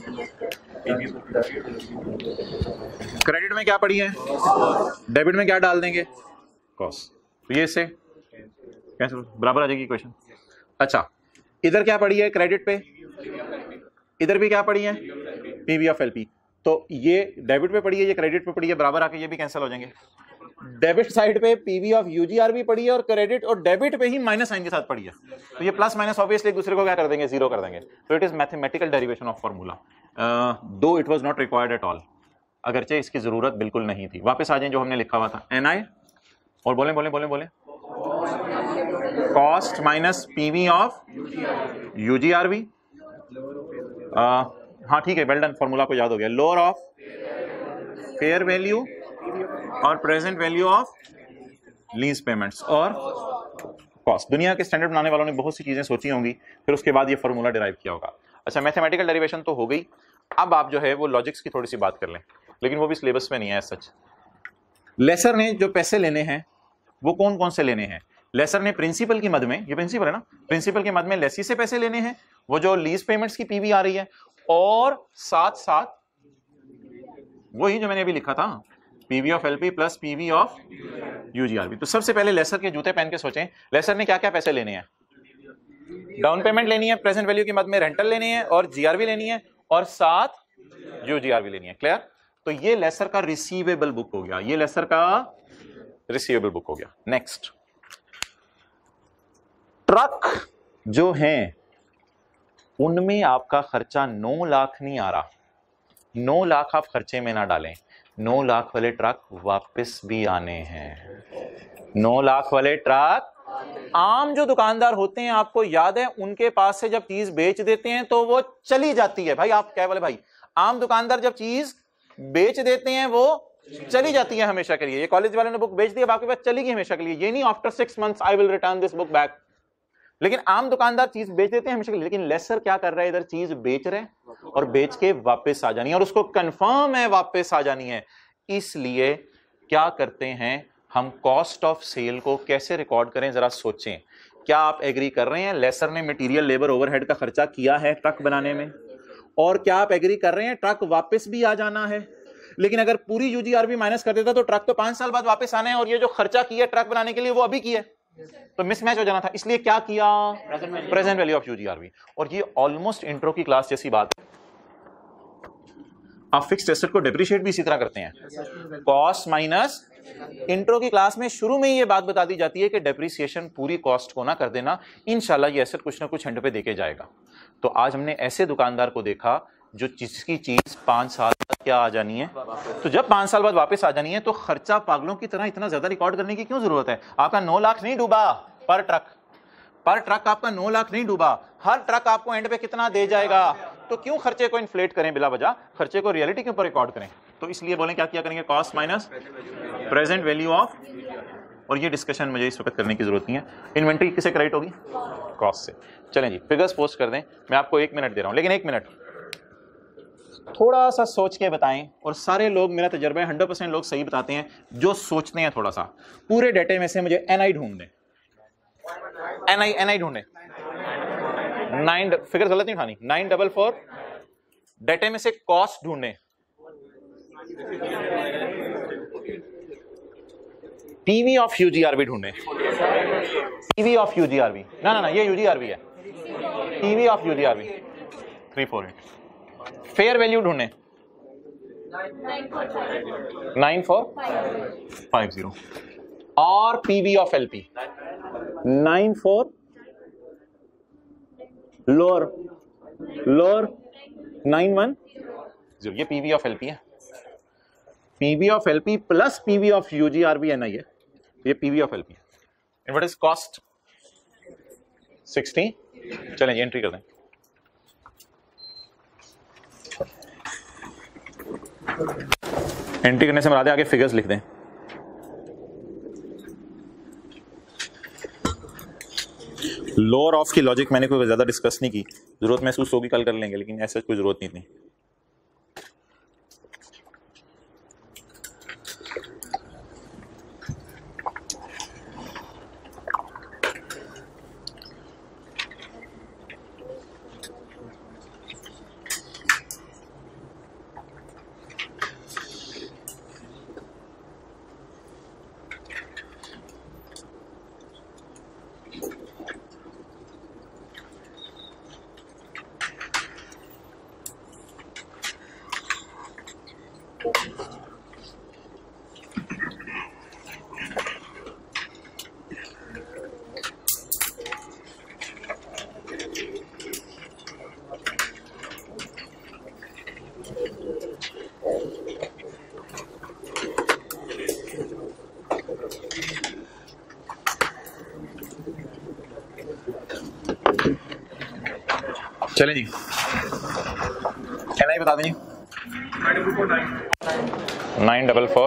S1: क्रेडिट में क्या पड़ी है, डेबिट में क्या डाल देंगे, कॉस्ट, तो ये इससे कैसे बराबर आ जाएगी क्वेश्चन। अच्छा इधर क्या पड़ी है क्रेडिट पे, इधर भी क्या पड़ी है पीवी ऑफ एलपी, तो ये डेबिट पे पड़ी है, ये क्रेडिट पे पड़ी है, बराबर आके ये भी कैंसिल हो जाएंगे। डेबिट साइड पे पीवी ऑफ यूजीआरवी पड़ी है और क्रेडिट और डेबिट पे ही माइनस साइन के साथ पड़ी है, तो ये प्लस माइनस ऑब्वियसली एक दूसरे को क्या कर देंगे, जीरो कर देंगे। तो it is mathematical derivation of formula, though it was not required at all, अगरचे इसकी जरूरत बिल्कुल नहीं थी। वापस आ जाएं जो हमने लिखा हुआ था, एन आई और बोले बोले बोले बोले cost minus PV of UGRV, हाँ ठीक है, वेल डन, फॉर्मूला को याद हो गया, लोअर ऑफ फेयर वैल्यू और present value of lease payments और कॉस्ट। दुनिया के स्टैंडर्ड बनाने वालों ने बहुत सी चीजें सोची होंगी, फिर उसके बाद ये फॉर्मूला डिराइव किया होगा। अच्छा मैथमेटिकल डेरिवेशन तो हो गई, अब आप जो है वो लॉजिक्स की थोड़ी सी बात कर लें, लेकिन वो भी सिलेबस में नहीं है सच। लेसर ने जो पैसे लेने हैं वो कौन कौन से लेने हैं, लेसर ने प्रिंसिपल की मद में, ये प्रिंसिपल है ना, प्रिंसिपल की मद में लेसी से पैसे लेने हैं, वो जो लीज पेमेंट्स की पीवी आ रही है, और साथ साथ वही जो मैंने अभी लिखा था PV of LP plus PV of UGRV. तो सबसे पहले लेसर के जूते पहन के सोचें, लेसर ने क्या क्या पैसे लेने हैं, डाउन पेमेंट लेनी है, प्रेजेंट वैल्यू की मद में रेंटल लेनी है, और जीआरवी लेनी है, और साथ यूजीआरवी लेनी है। क्लियर, तो ये लेसर का रिसीवेबल बुक हो गया, ये लेसर का रिसीवेबल बुक हो गया। नेक्स्ट, ट्रक जो हैं उनमें आपका खर्चा नौ लाख नहीं आ रहा, नौ लाख आप खर्चे में ना डालें, नौ लाख वाले ट्रक वापस भी आने हैं, नौ लाख वाले ट्रक। आम जो दुकानदार होते हैं आपको याद है, उनके पास से जब चीज बेच देते हैं तो वो चली जाती है। भाई आप क्या बोले भाई, आम दुकानदार जब चीज बेच देते हैं वो चली जाती है हमेशा के लिए। ये कॉलेज वाले ने बुक बेच दी, अब आपके पास चलेगी हमेशा के लिए, ये नहीं after six months I will return this book back. लेकिन आम दुकानदार चीज बेच देते हैं हमेशा के लिए, लेकिन लेसर क्या कर रहा है, इधर चीज बेच रहे हैं और बेच के वापस आ जानी है, और उसको कंफर्म है वापस आ जानी है। इसलिए क्या करते हैं हम, कॉस्ट ऑफ सेल को कैसे रिकॉर्ड करें, जरा सोचें। क्या आप एग्री कर रहे हैं लेसर ने मटेरियल लेबर ओवरहेड का खर्चा किया है ट्रक बनाने में? और क्या आप एग्री कर रहे हैं ट्रक वापस भी आ जाना है? लेकिन अगर पूरी यूजीआरबी माइनस कर देता तो ट्रक तो पांच साल बाद वापस आने हैं, और ये जो खर्चा किया ट्रक बनाने के लिए वो अभी किया, तो मिसमैच हो जाना था। इसलिए क्या किया? Present value of UGRV. और ये ऑलमोस्ट इंट्रो की क्लास जैसी बात है। आप फिक्स्ड एसेट को डेप्रिशिएट भी इसी तरह करते हैं, कॉस्ट माइनस। इंट्रो की क्लास में शुरू में ही ये बात बता दी जाती है कि डेप्रिसिएशन पूरी कॉस्ट को ना कर देना, इंशाल्लाह ये एसेट कुछ ना कुछ एंड पे देके जाएगा। तो आज हमने ऐसे दुकानदार को देखा जो जिसकी चीज पांच साल बाद क्या आ जानी है, तो जब पांच साल बाद वापस आ जानी है तो खर्चा पागलों की तरह इतना ज्यादा रिकॉर्ड करने की क्यों जरूरत है? आपका नौ लाख नहीं डूबा पर ट्रक, पर ट्रक आपका नौ लाख नहीं डूबा, हर ट्रक आपको एंड पे कितना दे जाएगा? तो क्यों खर्चे को इन्फ्लेट करें बिला वजह, खर्चे को रियलिटी के ऊपर रिकॉर्ड करें। तो इसलिए बोलें क्या किया करेंगे, cost minus present value of. और ये डिस्कशन मुझे इस वक्त करने की जरूरत नहीं है। इन्वेंट्री किसे क्रेडिट होगी? कॉस्ट से। चलें जी, फिगर्स पोस्ट कर दें। मैं आपको एक मिनट दे रहा हूं, लेकिन एक मिनट थोड़ा सा सोच के बताएं। और सारे लोग, मेरा तजर्बा है हंड्रेड परसेंट लोग सही बताते हैं जो सोचते हैं थोड़ा सा। पूरे डेटे में से मुझे एनआई ढूंढ दें, एनआई एनआई ढूंढे। नाइन फिगर गलत नहीं उठानी, नाइन डबल फोर। डेटे में से कॉस्ट ढूंढे, पीवी ऑफ यूजीआरबी ढूंढे, पीवी ऑफ यूजीआरबी, ना ना ना ये यूजीआरबी है, PV of UGRV three four eight. Fair value ढूंढे, नाइन फोर फाइव जीरो। और PV of LP nine four lower lower nine one zero. ये पीवी ऑफ एलपी है, PV of LP plus PV of UGRV है ना, ये ये PV of LP है। And what is cost? Sixty. चलें entry कर दें। एंट्री करने से मुराद है आगे फिगर्स लिख दें। लोअर ऑफ की लॉजिक मैंने कोई ज्यादा डिस्कस नहीं की, जरूरत महसूस होगी कल कर लेंगे, लेकिन ऐसा कोई जरूरत नहीं थी। चलें जी, एनआई बता दें। Nine double four.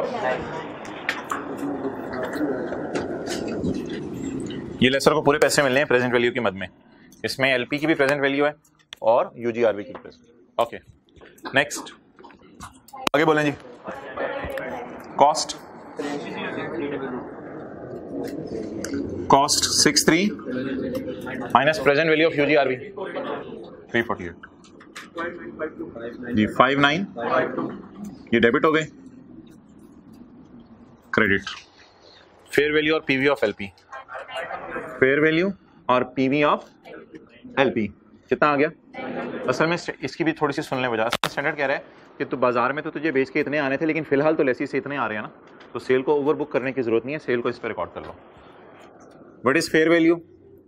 S1: ये लेसर को पूरे पैसे मिलने हैं प्रेजेंट वैल्यू की मद में। इसमें एलपी की भी प्रेजेंट वैल्यू है और यूजीआरबी की भी प्रेजेंट। ओके नेक्स्ट, आगे बोलें जी। Cost cost six three minus present value of UGRV three forty eight जी फाइव नाइन। ये डेबिट हो गए, क्रेडिट। फेयर वैल्यू और PV of LP, fair value और पीवी ऑफ एलपी कितना आ गया? असल में इसकी भी थोड़ी सी सुन लें वजह। स्टैंडर्ड कह रहा है कि तू बाजार में तो तुझे बेच के इतने आने थे, लेकिन फिलहाल तो लेसी से इतने आ रहे हैं ना, तो सेल को ओवर बुक करने की जरूरत नहीं है, सेल को इस पर रिकॉर्ड कर लो। What is fair value?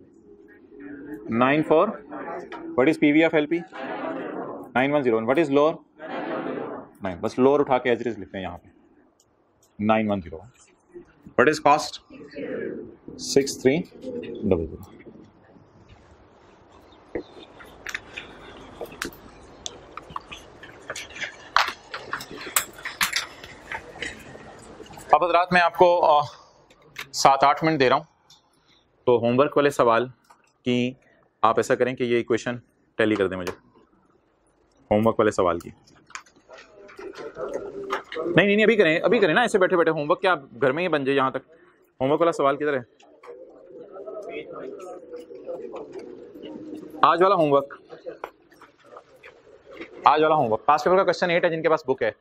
S1: Nine four. What is PV of LP? Nine one zero. What is lower? Nine. बस लोअर उठा के एज इट इज लिखते हैं यहाँ पे, nine one zero. What is cost? Six three double zero. अब हज़रात मैं आपको आ, सात आठ मिनट दे रहा हूँ, तो होमवर्क वाले सवाल की आप ऐसा करें कि ये इक्वेशन टैली कर दें मुझे, होमवर्क वाले सवाल की। नहीं नहीं नहीं अभी करें, अभी करें ना, ऐसे बैठे बैठे होमवर्क क्या घर में ही बन जाए यहाँ तक। होमवर्क वाला सवाल किधर है? आज वाला होमवर्क, आज वाला होमवर्क पास पेपर का क्वेश्चन एट है जिनके पास बुक है।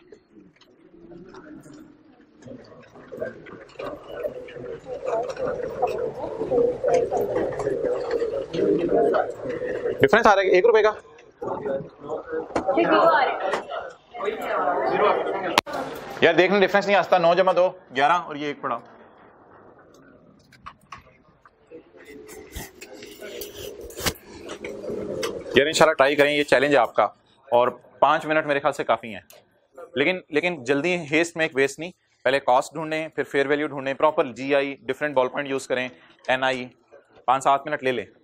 S1: डिफरेंस आ रहा है एक रुपए का। यार देखने डिफरेंस नहीं आता। नौ जमा दो ग्यारह और ये एक पड़ा। यार इंशाल्लाह ट्राई करें, ये चैलेंज है आपका। और पाँच मिनट मेरे ख्याल से काफ़ी हैं, लेकिन लेकिन जल्दी हेस्ट में एक वेस्ट नहीं। पहले कॉस्ट ढूंढें, फिर फेयर वैल्यू ढूंढें, proper G I different ball point use करें, एन आई। पाँच सात मिनट ले लें।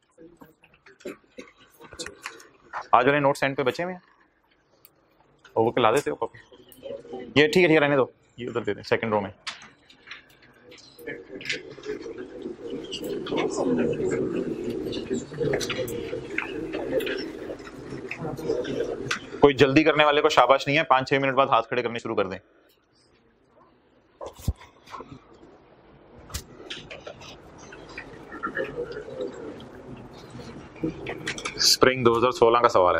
S1: आज वाले नोट सेंड पे बचे हुए हैं, वो के ला देते हो कॉपी। ये ठीक है, ठीक है, रहने दो, ये उधर दे दें सेकंड रो में। कोई जल्दी करने वाले को शाबाश नहीं है, पाँच छह मिनट बाद हाथ खड़े करने शुरू कर दें। स्प्रिंग दो हज़ार सोलह का सवाल है।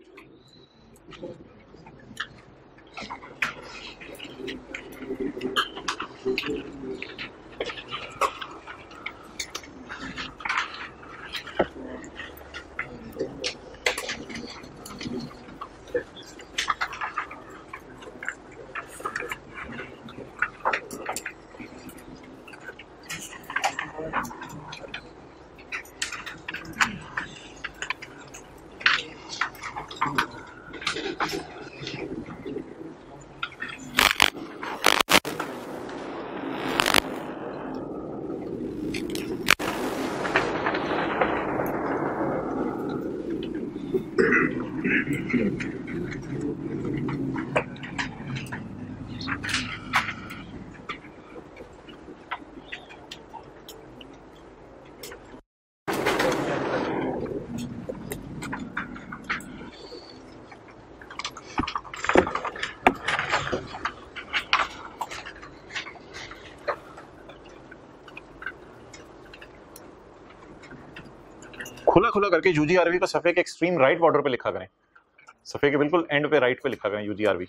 S1: खुला खुला करके यूजीआरवी को सफे के एक्सट्रीम राइट बॉर्डर पे लिखा करें, सफे के बिल्कुल एंड पे राइट पे लिखा करें यूजीआरवी।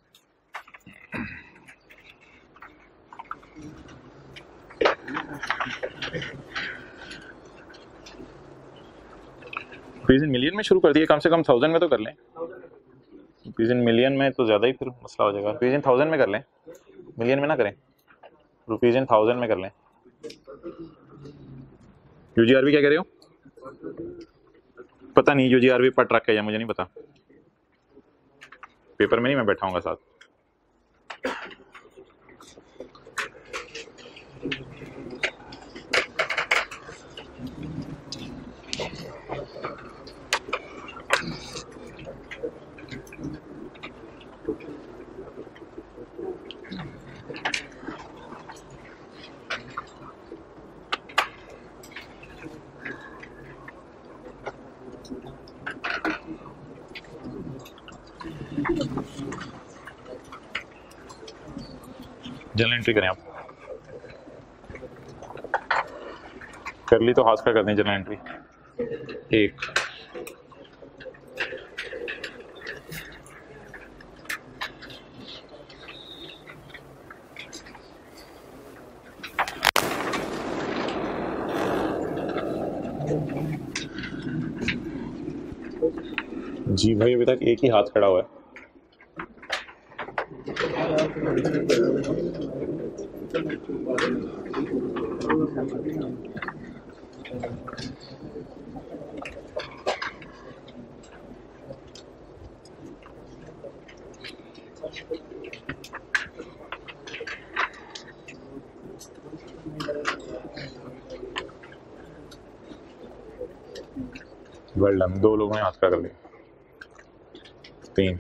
S1: रुपीज इन मिलियन में शुरू कर दिए, कम से कम थाउजेंड में तो कर लें। रुपीज इन मिलियन में तो ज्यादा ही फिर मसला हो जाएगा। रुपीज इन थाउजेंड में कर लें, मिलियन में ना करें, रुपीज इन थाउजेंड में कर लें। यूजीआरवी क्या कह रहे हो? पता नहीं यूजीआरवी पर ट्रक है या मुझे नहीं पता, पेपर में नहीं मैं बैठा हूँगा साथ। जनरल एंट्री करें आप, कर ली तो हाथ का कर दें जनरल एंट्री। एक जी भाई अभी तक एक ही हाथ खड़ा हुआ है। वेल डन, दो लोगों ने हाथ खड़ा कर लिया। तीन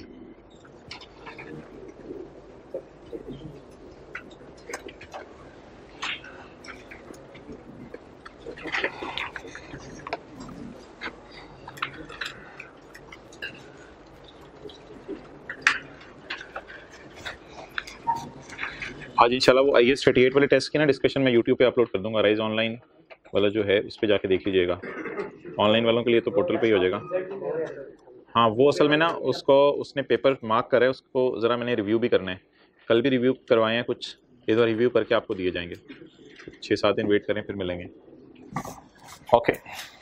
S1: आज इंशाल्लाह वो आई एस थर्टी एट वाले टेस्ट की ना डिस्कशन मैं यूट्यूब पे अपलोड कर दूंगा। राइज ऑनलाइन वाला जो है उस पर जाके देख लीजिएगा। ऑनलाइन वालों के लिए तो पोर्टल पे ही हो जाएगा। हाँ वो असल में ना उसको उसने पेपर मार्क करा है, उसको ज़रा मैंने रिव्यू भी करना है, कल भी रिव्यू करवाए हैं कुछ, इस बार रिव्यू करके आपको दिए जाएंगे। छः सात दिन वेट करें फिर मिलेंगे। ओके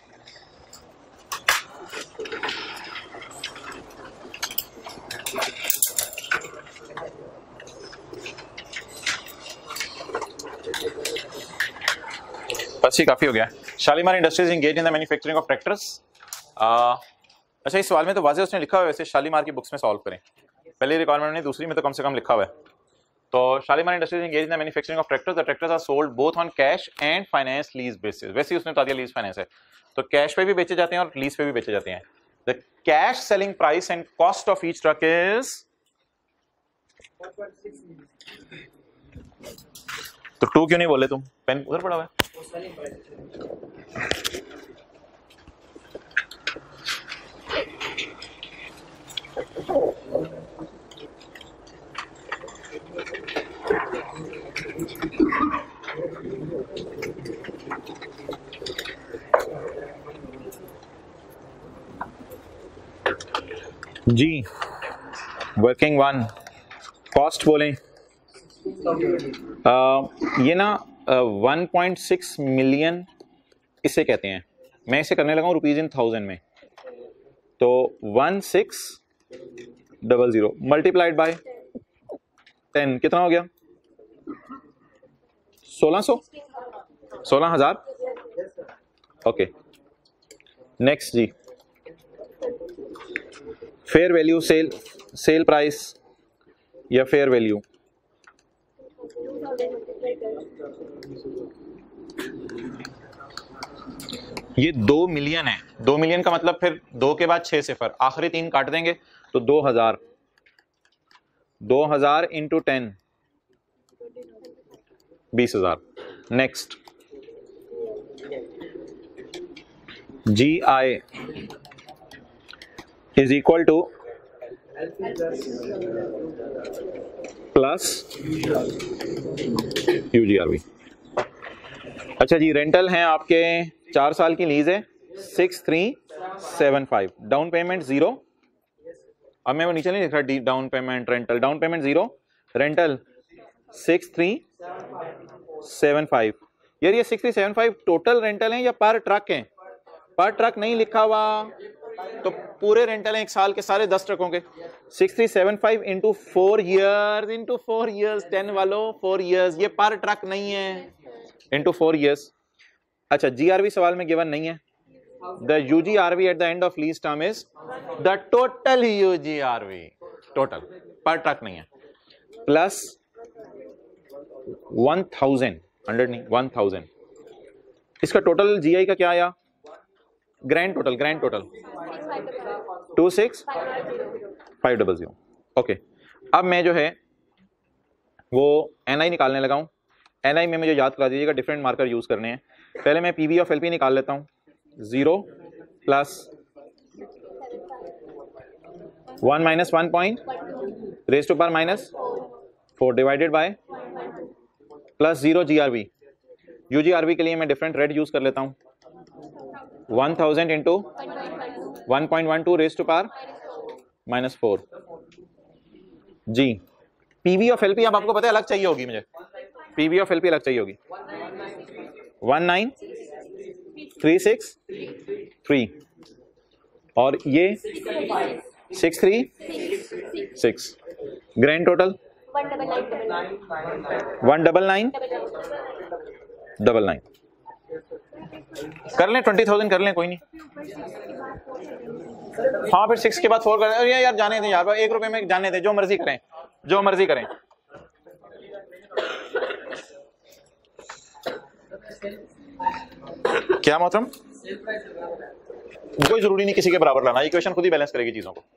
S1: बस ये काफ़ी हो गया। Shalimar industries engage in the manufacturing of tractors. अच्छा इस सवाल में तो वाज़े उसने लिखा हुआ है, वैसे शालीमार की बुक्स में सॉल्व करें, पहली रिक्वायरमेंट नहीं दूसरी में तो कम से कम लिखा हुआ है। तो Shalimar industries engage in the manufacturing of tractors, the tractors are sold both on cash and finance lease basis. वैसे ही उसने बता दिया लीज फाइनेंस है, तो कैश पे भी बेचे जाते हैं और लीज पे भी बेचे जाते हैं। The cash selling price and cost of each truck is, तो टू क्यों नहीं बोले तुम, पेन उधर पड़ा हुआ है। जी वर्किंग वन कॉस्ट बोलें, आ, ये ना वन पॉइंट सिक्स मिलियन इसे कहते हैं, मैं इसे करने लगा हूँ रुपीज इन थाउजेंड में, तो one six double zero multiplied by ten कितना हो गया, सोलह सौ सोलह हजार। ओके नेक्स्ट जी, fair value sale sale price या फेयर वैल्यू, ये दो मिलियन है, दो मिलियन का मतलब फिर दो के बाद छह सिफर, आखिरी तीन काट देंगे तो दो हजार, दो हजार इंटू टेन बीस हजार। Next G I is equal to plus UGRV. अच्छा जी रेंटल हैं आपके चार साल की लीज है six three seven five, down payment zero, अब मैं वो नीचे नहीं लिख रहा down payment rental, down payment zero, rental six three seven five. यार ये six three seven five total rental है या पर ट्रक है, पर ट्रक नहीं लिखा हुआ, तो पूरे रेंटल हैं एक साल के सारे दस ट्रकों के, six three seven five into four years into four years ten वालों फोर ईयर्स, ये पर ट्रक नहीं है, इंटू फोर ईयर्स। अच्छा जीआरवी सवाल में गिवन नहीं है, the UGRV at the end of lease term is the total UGRV, total पर ट्रक नहीं है, प्लस वन थाउजेंड हंड्रेड नहीं वन थाउजेंड, इसका टोटल जीआई का क्या आया, grand total grand total two six five double zero. Okay अब मैं जो है वो एनआई निकालने लगा हूँ, एनआई में मुझे याद करा दीजिएगा डिफरेंट मार्कर यूज करने हैं। पहले मैं पीवी ऑफ एलपी निकाल लेता हूँ, zero plus one minus one point raise to power minus four divided by plus zero GRV, UGRV के लिए मैं डिफरेंट रेट यूज कर लेता हूँ, one thousand into one point one two raise to power minus four. जी PV of LP अब आपको पता है अलग चाहिए होगी, मुझे पीवी ऑफ एलपी अलग चाहिए होगी, one nine three six three और ये six three six, grand total one double nine double nine, कर लें ट्वेंटी थाउजेंड कर लें कोई नहीं, हाँ फिर सिक्स के बाद फोर कर, यार यार जाने थे यार, एक रुपए में जाने थे, जो मर्जी करें जो मर्जी करें। क्या मोहतरम, कोई जरूरी नहीं किसी के बराबर लाना, इक्वेशन खुद ही बैलेंस करेगी चीजों को।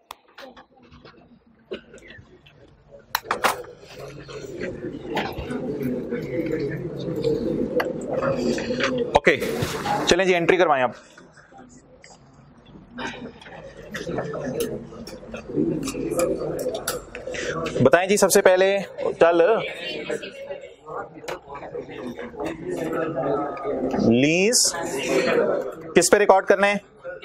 S1: ओके चलें जी एंट्री करवाएं आप। बताएं जी सबसे पहले, चल लीज किस पे रिकॉर्ड करना है?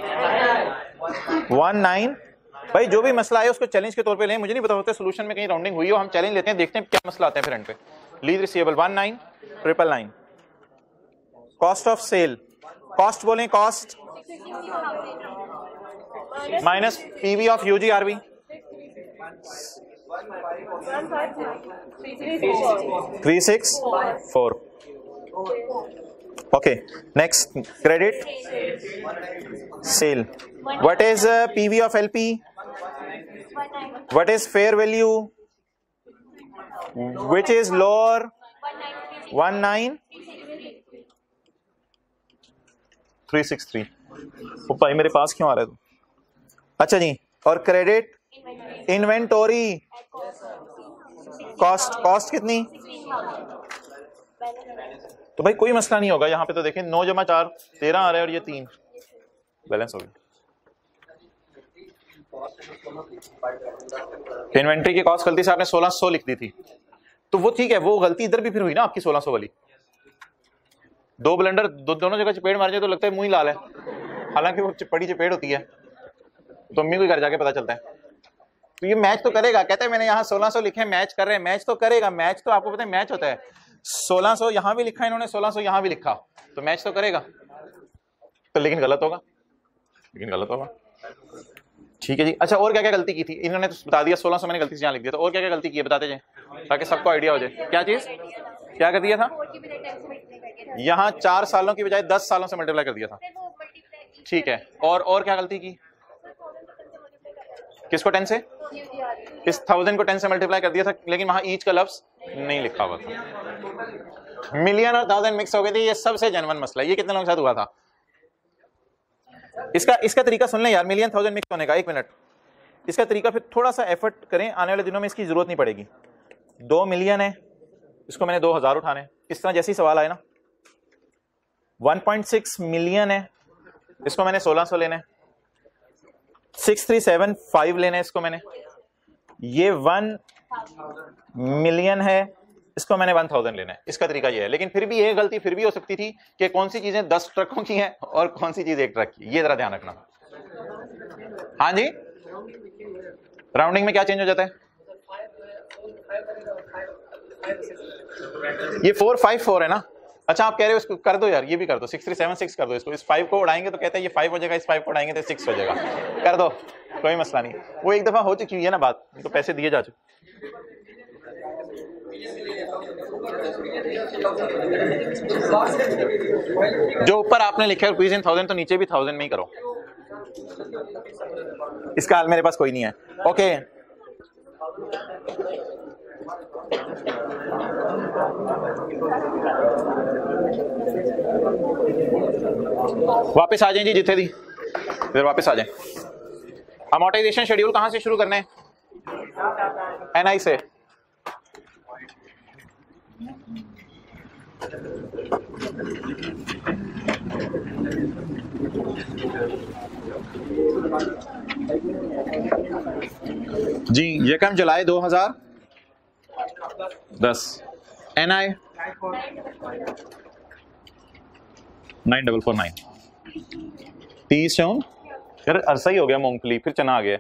S1: One nine. भाई जो भी मसला है उसको चैलेंज के तौर पे लें, मुझे नहीं पता होता सोल्यूशन में कहीं राउंडिंग हुई हो, हम चैलेंज लेते हैं, देखते हैं क्या मसला आता है फिर एंड पे। Lease receivable one nine triple nine. Cost of sale, cost बोलें cost minus PV of UGRV three six four. Okay, next credit sale. What is uh, P V of L P? What is fair value? Which is lower? one nine three six three. ओ भाई मेरे पास क्यों आ रहा है तू? अच्छा जी, और credit inventory cost, cost कितनी? तो भाई कोई मसला नहीं होगा यहाँ पे, तो देखें नौ जमा चार तेरह आ रहा है और ये तीन बैलेंस हो गया। इन्वेंट्री की कॉस्ट गलती से आपने सोलह सौ लिख दी थी, तो वो ठीक है, वो गलती इधर भी फिर हुई ना आपकी सोलह सौ वाली। दो ब्लेंडर दो, दोनों जगह चपेट मार जाए तो लगता है मुंह ही लाल है, हालांकि वो बड़ी चपेट होती है, तो अम्मी को घर जाके पता चलता है। तो ये मैच तो करेगा, कहते हैं मैंने यहाँ सोलह सौ लिखे मैच कर रहे हैं, मैच तो करेगा, मैच तो आपको पता है मैच होता है। सोलह सौ यहां भी लिखा इन्होंने, सोलह सौ यहां भी लिखा, तो मैच तो करेगा, तो लेकिन गलत होगा, लेकिन गलत होगा। ठीक है जी। अच्छा और क्या क्या गलती की थी इन्होंने? तो बता दिया सोलह सौ मैंने गलती से यहां लिख दिया, तो और क्या क्या गलती की है बताते जाए ताकि सबको आइडिया हो जाए। क्या चीज क्या कर दिया था? यहाँ चार सालों की बजाय दस सालों से मल्टीप्लाई कर दिया था। ठीक है, और और क्या गलती की? किसको टेन से? इस थाउजेंड को टेन से मल्टीप्लाई कर दिया था, लेकिन वहां ईच का लफ्ज नहीं लिखा हुआ था। मिलियन और थाउजेंड मिक्स हो गए थे, ये सबसे जेन्युइन मसला है। ये कितने लोगों के साथ हुआ था? इसका इसका तरीका सुन लें यार, मिलियन थाउजेंड मिक्स होने का। एक मिनट, इसका तरीका फिर थोड़ा सा एफर्ट करें, आने वाले दिनों में इसकी जरूरत नहीं पड़ेगी। दो मिलियन है, इसको मैंने दो हजार उठाने, इस तरह जैसे ही सवाल आए ना। वन पॉइंट सिक्स मिलियन है, इसको मैंने सोलह सौ लेने। सिक्स थ्री सेवन फाइव लेने, इसको मैंने। ये वन मिलियन है, इसको मैंने वन थाउजेंड लेना है। इसका तरीका ये है, लेकिन फिर भी ये गलती फिर भी हो सकती थी कि कौन सी चीजें दस ट्रकों की हैं और कौन सी चीज एक ट्रक की, ये जरा ध्यान रखना। हाँ जी, राउंडिंग में क्या चेंज हो जाता है? ये फोर फाइव फोर है ना। अच्छा आप कह रहे हो इसको कर दो यार, ये भी कर दो, सिक्स थ्री सेवन सिक्स कर दो। इसको इस फाइव को उड़ाएंगे तो कहता है ये फाइव हो जाएगा, इस फाइव को उड़ाएंगे तो सिक्स हो जाएगा। कर दो, कोई मसला नहीं। वो एक दफा हो चुकी है ना बात, उनको पैसे दिए जा चुके। जो ऊपर आपने लिखा है रुपीज इन थाउजेंड, तो नीचे भी थाउजेंड में ही करो। इसका हाल मेरे पास कोई नहीं है। ओके, वापस आ जाएं जी जिथे थी, फिर वापस आ जाएं। अमोर्टाइजेशन शेड्यूल कहां से शुरू करना है? एनआई से। जी यकम जुलाई दो हजार दस। N I nine double four nine. तीस चौन यार अरसा ही हो गया, मूंगफली फिर चना आ गया।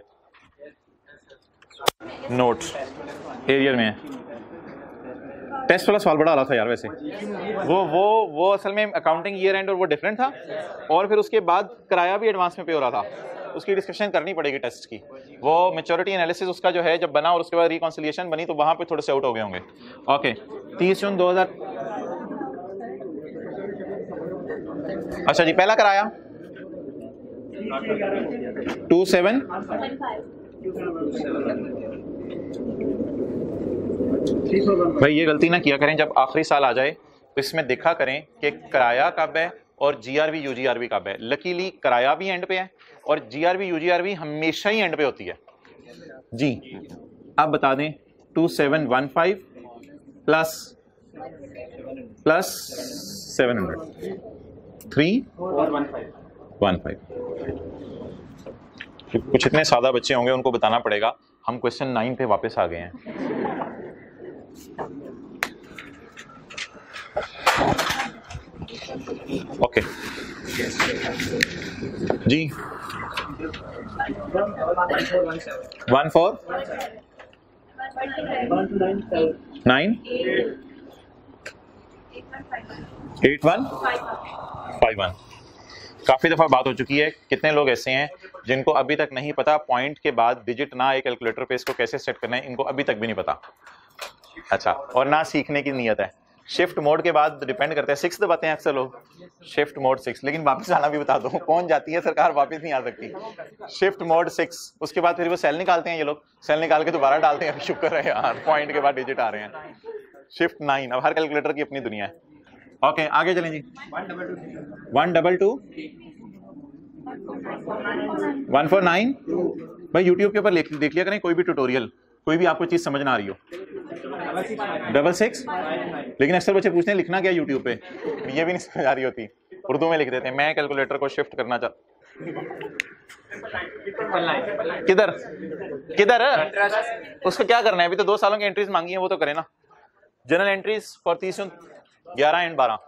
S1: नोट्स एरियर में है। टेस्ट वाला सवाल बड़ा आ रहा था यार वैसे। वो वो वो असल में अकाउंटिंग ईयर एंड और वो डिफरेंट था, और फिर उसके बाद किराया भी एडवांस में पे हो रहा था। उसकी डिस्कशन करनी पड़ेगी टेस्ट की। वो मैच्योरिटी एनालिसिस उसका जो है जब बना और उसके बाद रिकॉन्सिलिएशन बनी, तो वहां पे थोड़े से आउट हो गए होंगे। ओके, तीस जून दो हजार। अच्छा जी, पहला किराया टू सेवन भाई ये गलती ना किया करें, जब आखिरी साल आ जाए तो इसमें देखा करें कि किराया कब है और जीआरवी यूजीआरवी कब है। लकीली किराया भी एंड पे है और जीआरवी यूजीआरवी हमेशा ही एंड पे होती है जी। अब बता दें two seven one five plus plus seven hundred three one five. कुछ इतने सादा बच्चे होंगे उनको बताना पड़ेगा। हम क्वेश्चन नाइन पे वापस आ गए हैं। Okay okay. जी one four nine eight one five one. काफी दफा बात हो चुकी है। कितने लोग ऐसे हैं जिनको अभी तक नहीं पता पॉइंट के बाद डिजिट ना आए कैलकुलेटर पे इसको कैसे सेट करना है, इनको अभी तक भी नहीं पता। अच्छा, और ना सीखने की नीयत है। शिफ्ट मोड के बाद डिपेंड करता है, सिक्स दबाते हैं अक्सर लोग, शिफ्ट मोड सिक्स, लेकिन वापस आना भी बता दो, कौन जाती है सरकार, वापस नहीं आ सकती। शिफ्ट मोड सिक्स, उसके बाद फिर वो सेल निकालते हैं, ये लोग सेल निकाल के दोबारा डालते हैं, शुक्र है यार पॉइंट के बाद डिजिट आ रहे हैं। शिफ्ट नाइन, अब हर कैलकुलेटर की अपनी दुनिया है। ओके आगे चलें जी। One double two one four nine. भाई यूट्यूब के ऊपर देख लिया करें कोई भी ट्यूटोरियल, कोई भी आपको चीज समझ ना आ रही हो। डबल सिक्स, लेकिन अक्सर बच्चे पूछते हैं लिखना क्या यूट्यूब पे, ये भी नहीं समझ आ रही होती, उर्दू में लिख देते हैं मैं कैलकुलेटर को शिफ्ट करना चाहता। किधर किधर उसको क्या करना है, अभी तो दो सालों की एंट्रीज मांगी है, वो तो करे ना। जनरल एंट्रीज फॉर तीस ग्यारह एंड बारह,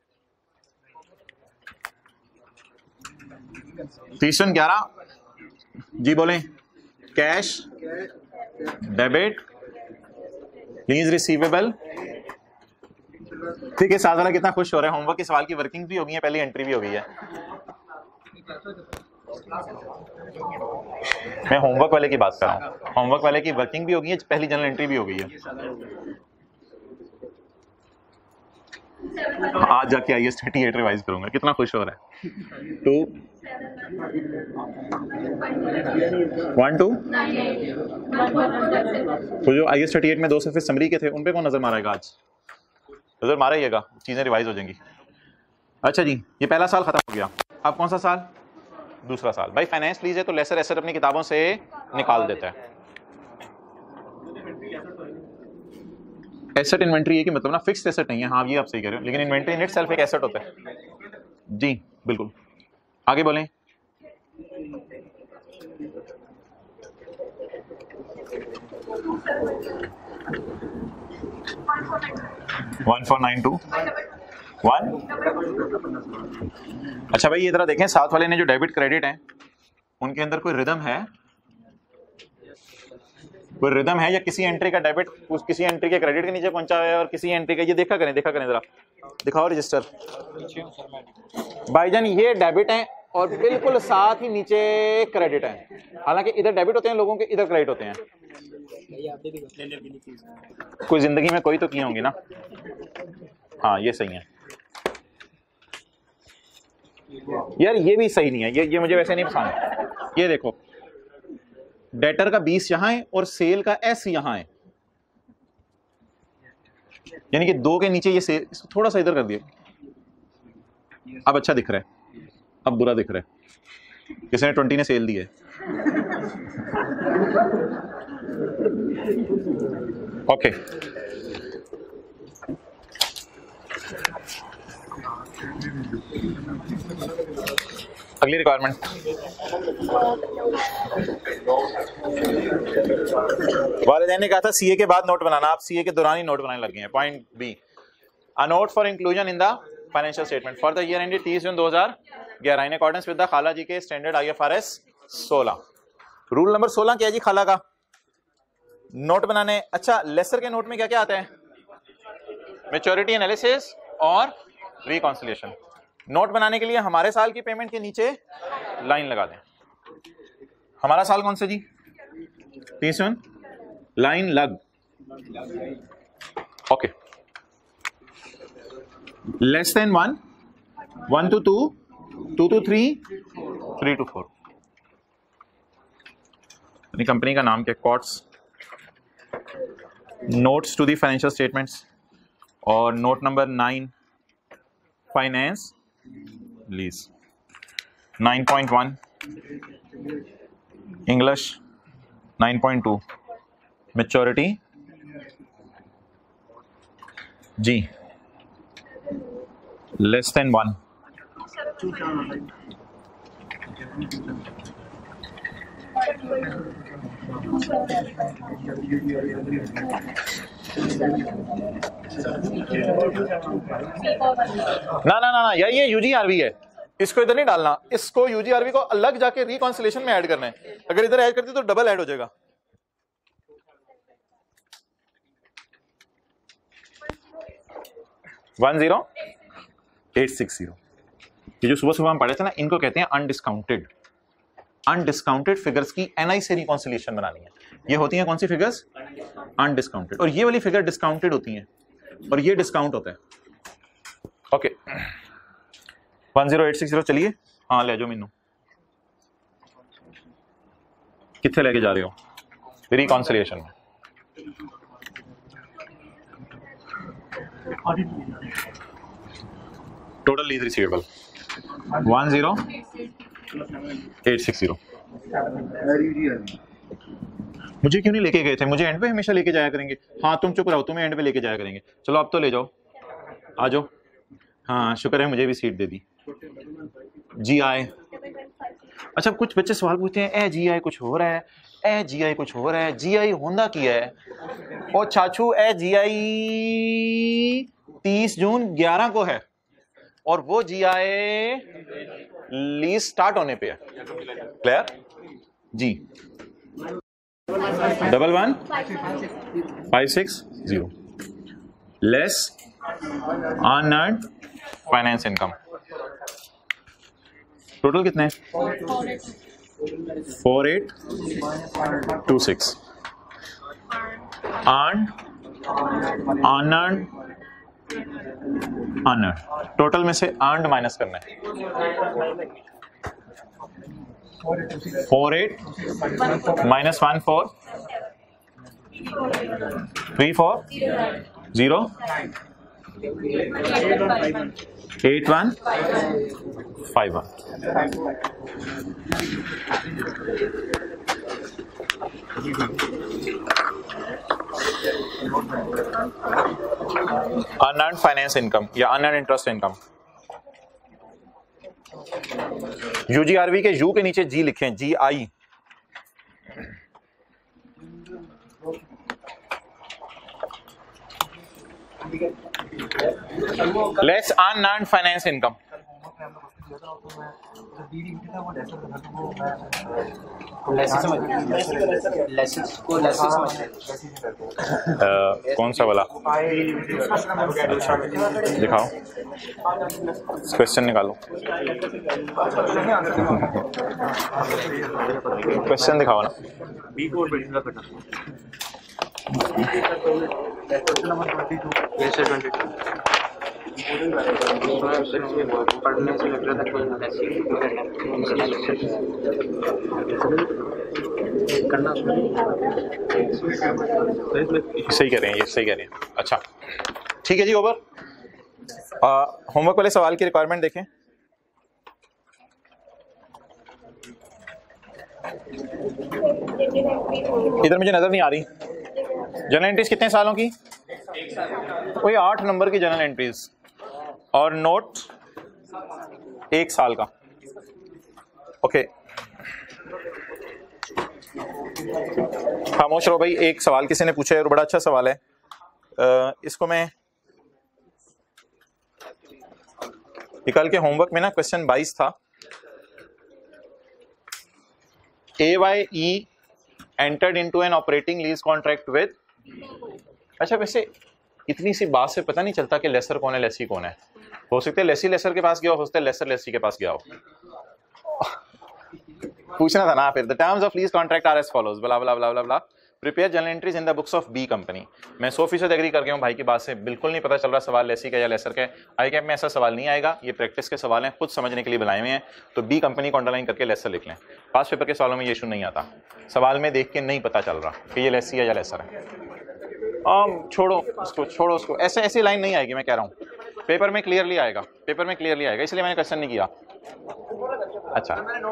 S1: तीस ग्यारह जी बोलें। Cash, debit, lease receivable. ठीक है, साथ वाला कितना खुश हो रहा है, होमवर्क के सवाल की वर्किंग भी हो गई है, पहली एंट्री भी हो गई है। मैं होमवर्क वाले की बात कर रहा हूँ, होमवर्क वाले की वर्किंग भी हो गई है, पहली जनरल एंट्री भी हो गई है। आज जाके I S thirty eight revise करूंगा, कितना खुश हो रहा है। टू वन टू, तो जो आई एस थर्टी एट में दो सफे समरी के थे उन पे कौन नजर मारेगा, आज नजर मारेगा, चीजें रिवाइज हो जाएंगी। अच्छा जी, ये पहला साल खत्म हो गया, अब कौन सा साल, दूसरा साल। भाई फाइनेंस लीज है तो लेसर एसेट अपनी किताबों से निकाल देता है। एसेट इन्वेंट्री है कि मतलब ना फिक्स्ड एसेट नहीं है, हाँ ये आप सही कह रहे हो, लेकिन इन्वेंट्री इन इटसेल्फ एक एसेट होता है। जी बिल्कुल, आगे बोलें। One four nine two one. अच्छा भाई ये तरह देखें, साथ वाले ने जो डेबिट क्रेडिट है उनके अंदर कोई रिदम है, कोई रिदम है, या किसी एंट्री का डेबिट किसी एंट्री के क्रेडिट के नीचे पहुंचा है और किसी एंट्री का, ये देखा करें देखा करें जरा, दिखाओ रजिस्टर। भाईजान ये डेबिट है और बिल्कुल साथ ही नीचे क्रेडिट है, हालांकि इधर डेबिट होते हैं लोगों के, इधर क्रेडिट होते हैं। कोई जिंदगी में कोई तो किए होंगे ना, हाँ ये सही है यार, ये भी सही नहीं है, ये ये मुझे वैसे नहीं पसंद। ये देखो डेटर का बीस यहां है और सेल का एस यहां है, यानी कि दो के नीचे ये सेल, इसको थोड़ा सा इधर कर दिया, अब अच्छा दिख रहा है, अब बुरा दिख रहा है, किसी ने ट्वेंटी ने सेल दी है। ओके अगली रिक्वायरमेंट, वालिदैन ने कहा था सीए के बाद नोट बनाना, आप सीए के दौरान ही नोट बनाने लग गए हैं। Point B, a note for inclusion in the financial statement for the year ended तीस जून दो हजार ग्यारह इन अकॉर्डेंस विद द खाला जी के स्टैंडर्ड आईएफआरएस सोलह। रूल नंबर सोलह क्या है जी खाला का, नोट बनाने। अच्छा लेसर के नोट में क्या क्या आता है, मैच्योरिटी एनालिसिस और रिकॉन्सिलिएशन। नोट बनाने के लिए हमारे साल की पेमेंट के नीचे लाइन लगा दें। हमारा साल कौन सा जी, तीस जून, लाइन लग। Okay, less than one, one two two, two two three, three two four. Company का नाम क्या, कॉट्स। Notes to the financial statements, और note number nine finance lease. Nine point one English, nine point two maturity जी less than one. ना ना ना ना यार ये यूजीआरबी है, इसको इधर नहीं डालना, इसको यूजीआरवी को अलग जाके रिकॉन्सिलेशन में ऐड करना है। अगर इधर ऐड करते तो डबल ऐड हो जाएगा। One zero eight six zero, ये जो सुबह सुबह हम पढ़े थे ना, इनको कहते हैं अनडिस्काउंटेड। अनडिस्काउंटेड फिगर्स की एनआई से रिकॉन्सिलेशन बनानी है। ये होती हैं कौन सी फिगर्स? अनडिस्काउंटेड। और ये वाली फिगर डिस्काउंटेड होती हैं और ये डिस्काउंट होता है। Okay, one zero eight six zero, चलिए हाँ ले जाओ। मीनू कितने लेके जा रहे हो? रिकॉन्सिलिएशन में total lease receivable one zero eight six zero. मुझे क्यों नहीं लेके गए थे? मुझे एंड पे हमेशा लेके जाया करेंगे। हाँ तुम चुप रहो, तुम्हें एंड पे लेके जाया करेंगे। चलो अब तो ले जाओ, आ जाओ। हाँ शुक्र है मुझे भी सीट दे दी। जी आई, अच्छा कुछ बच्चे सवाल पूछते हैं ए जी आई कुछ हो रहा है, ए जी आई कुछ हो रहा है। जी आई होना क्या है? ओ चाचू, ए जी आई तीस जून ग्यारह को है और वो जी आई लीज स्टार्ट होने पे है। क्लियर जी? Double one five six zero less unearned finance income. Total कितने हैं? Four eight two six. Earned unearned unearned, total में से अर्न्ड माइनस करना है। Four eight minus one four three four zero eight one five one. Unearned finance income या unearned interest income. UGRV के U के नीचे जी लिखें, G I. Less unearned finance income. कौन सा वाला? अच्छा दिखाओ, क्वेश्चन निकालो। क्वेश्चन दिखाओ ना। पढ़ने से लग रहा था करना। सही कह रहे हैं, ये सही कह रहे हैं। अच्छा ठीक है जी, ओवर। होमवर्क वाले सवाल की रिक्वायरमेंट देखें। इधर मुझे नजर नहीं आ रही। जनरल एंट्रीज कितने सालों की? कोई आठ नंबर की जनरल एंट्रीज और नोट एक साल का। ओके खामोश रहो भाई। एक सवाल किसी ने पूछा है और बड़ा अच्छा सवाल है। आ, इसको मैं निकाल के होमवर्क में ना क्वेश्चन बाईस था। A Y E entered into an operating lease contract with. अच्छा वैसे इतनी सी बात से पता नहीं चलता कि लेसर कौन है लेसी कौन है। हो सकते है लेसी लेसर के पास गया हो, हो सकता है लेसर लेसी के पास गया हो। पूछना था ना फिर। The terms of lease contract are as follows blah blah blah blah blah. Prepare journal entries in the books of B company. मैं सौ फीसद एग्री कर गया हूँ भाई की बात से। बिल्कुल नहीं पता चल रहा सवाल लेसी का या लेसर का। आई कैप में ऐसा सवाल नहीं आएगा। ये प्रैक्टिस के सवाल हैं, खुद समझने के लिए बनाए हुए हैं। तो बी कंपनी को अंडरलाइन करके लेसर लिख लें। पास पेपर के सवालों में ये इशू नहीं आता। सवाल में देख के नहीं पता चल रहा कि ये लेसी है या लेसर है। आम छोड़ो उसको, छोड़ो उसको। ऐसे ऐसी लाइन नहीं आएगी, मैं कह रहा हूँ। पेपर में क्लियरली आएगा, पेपर में क्लियरली आएगा, इसलिए मैंने क्वेश्चन नहीं किया। अच्छा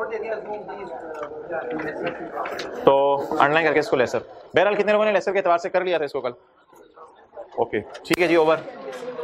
S1: तो अंडरलाइन करके इसको लेसर। बहरहाल कितने लोगों ने लेसर के एतबार से कर लिया था इसको कल? ओके ठीक है जी, ओवर।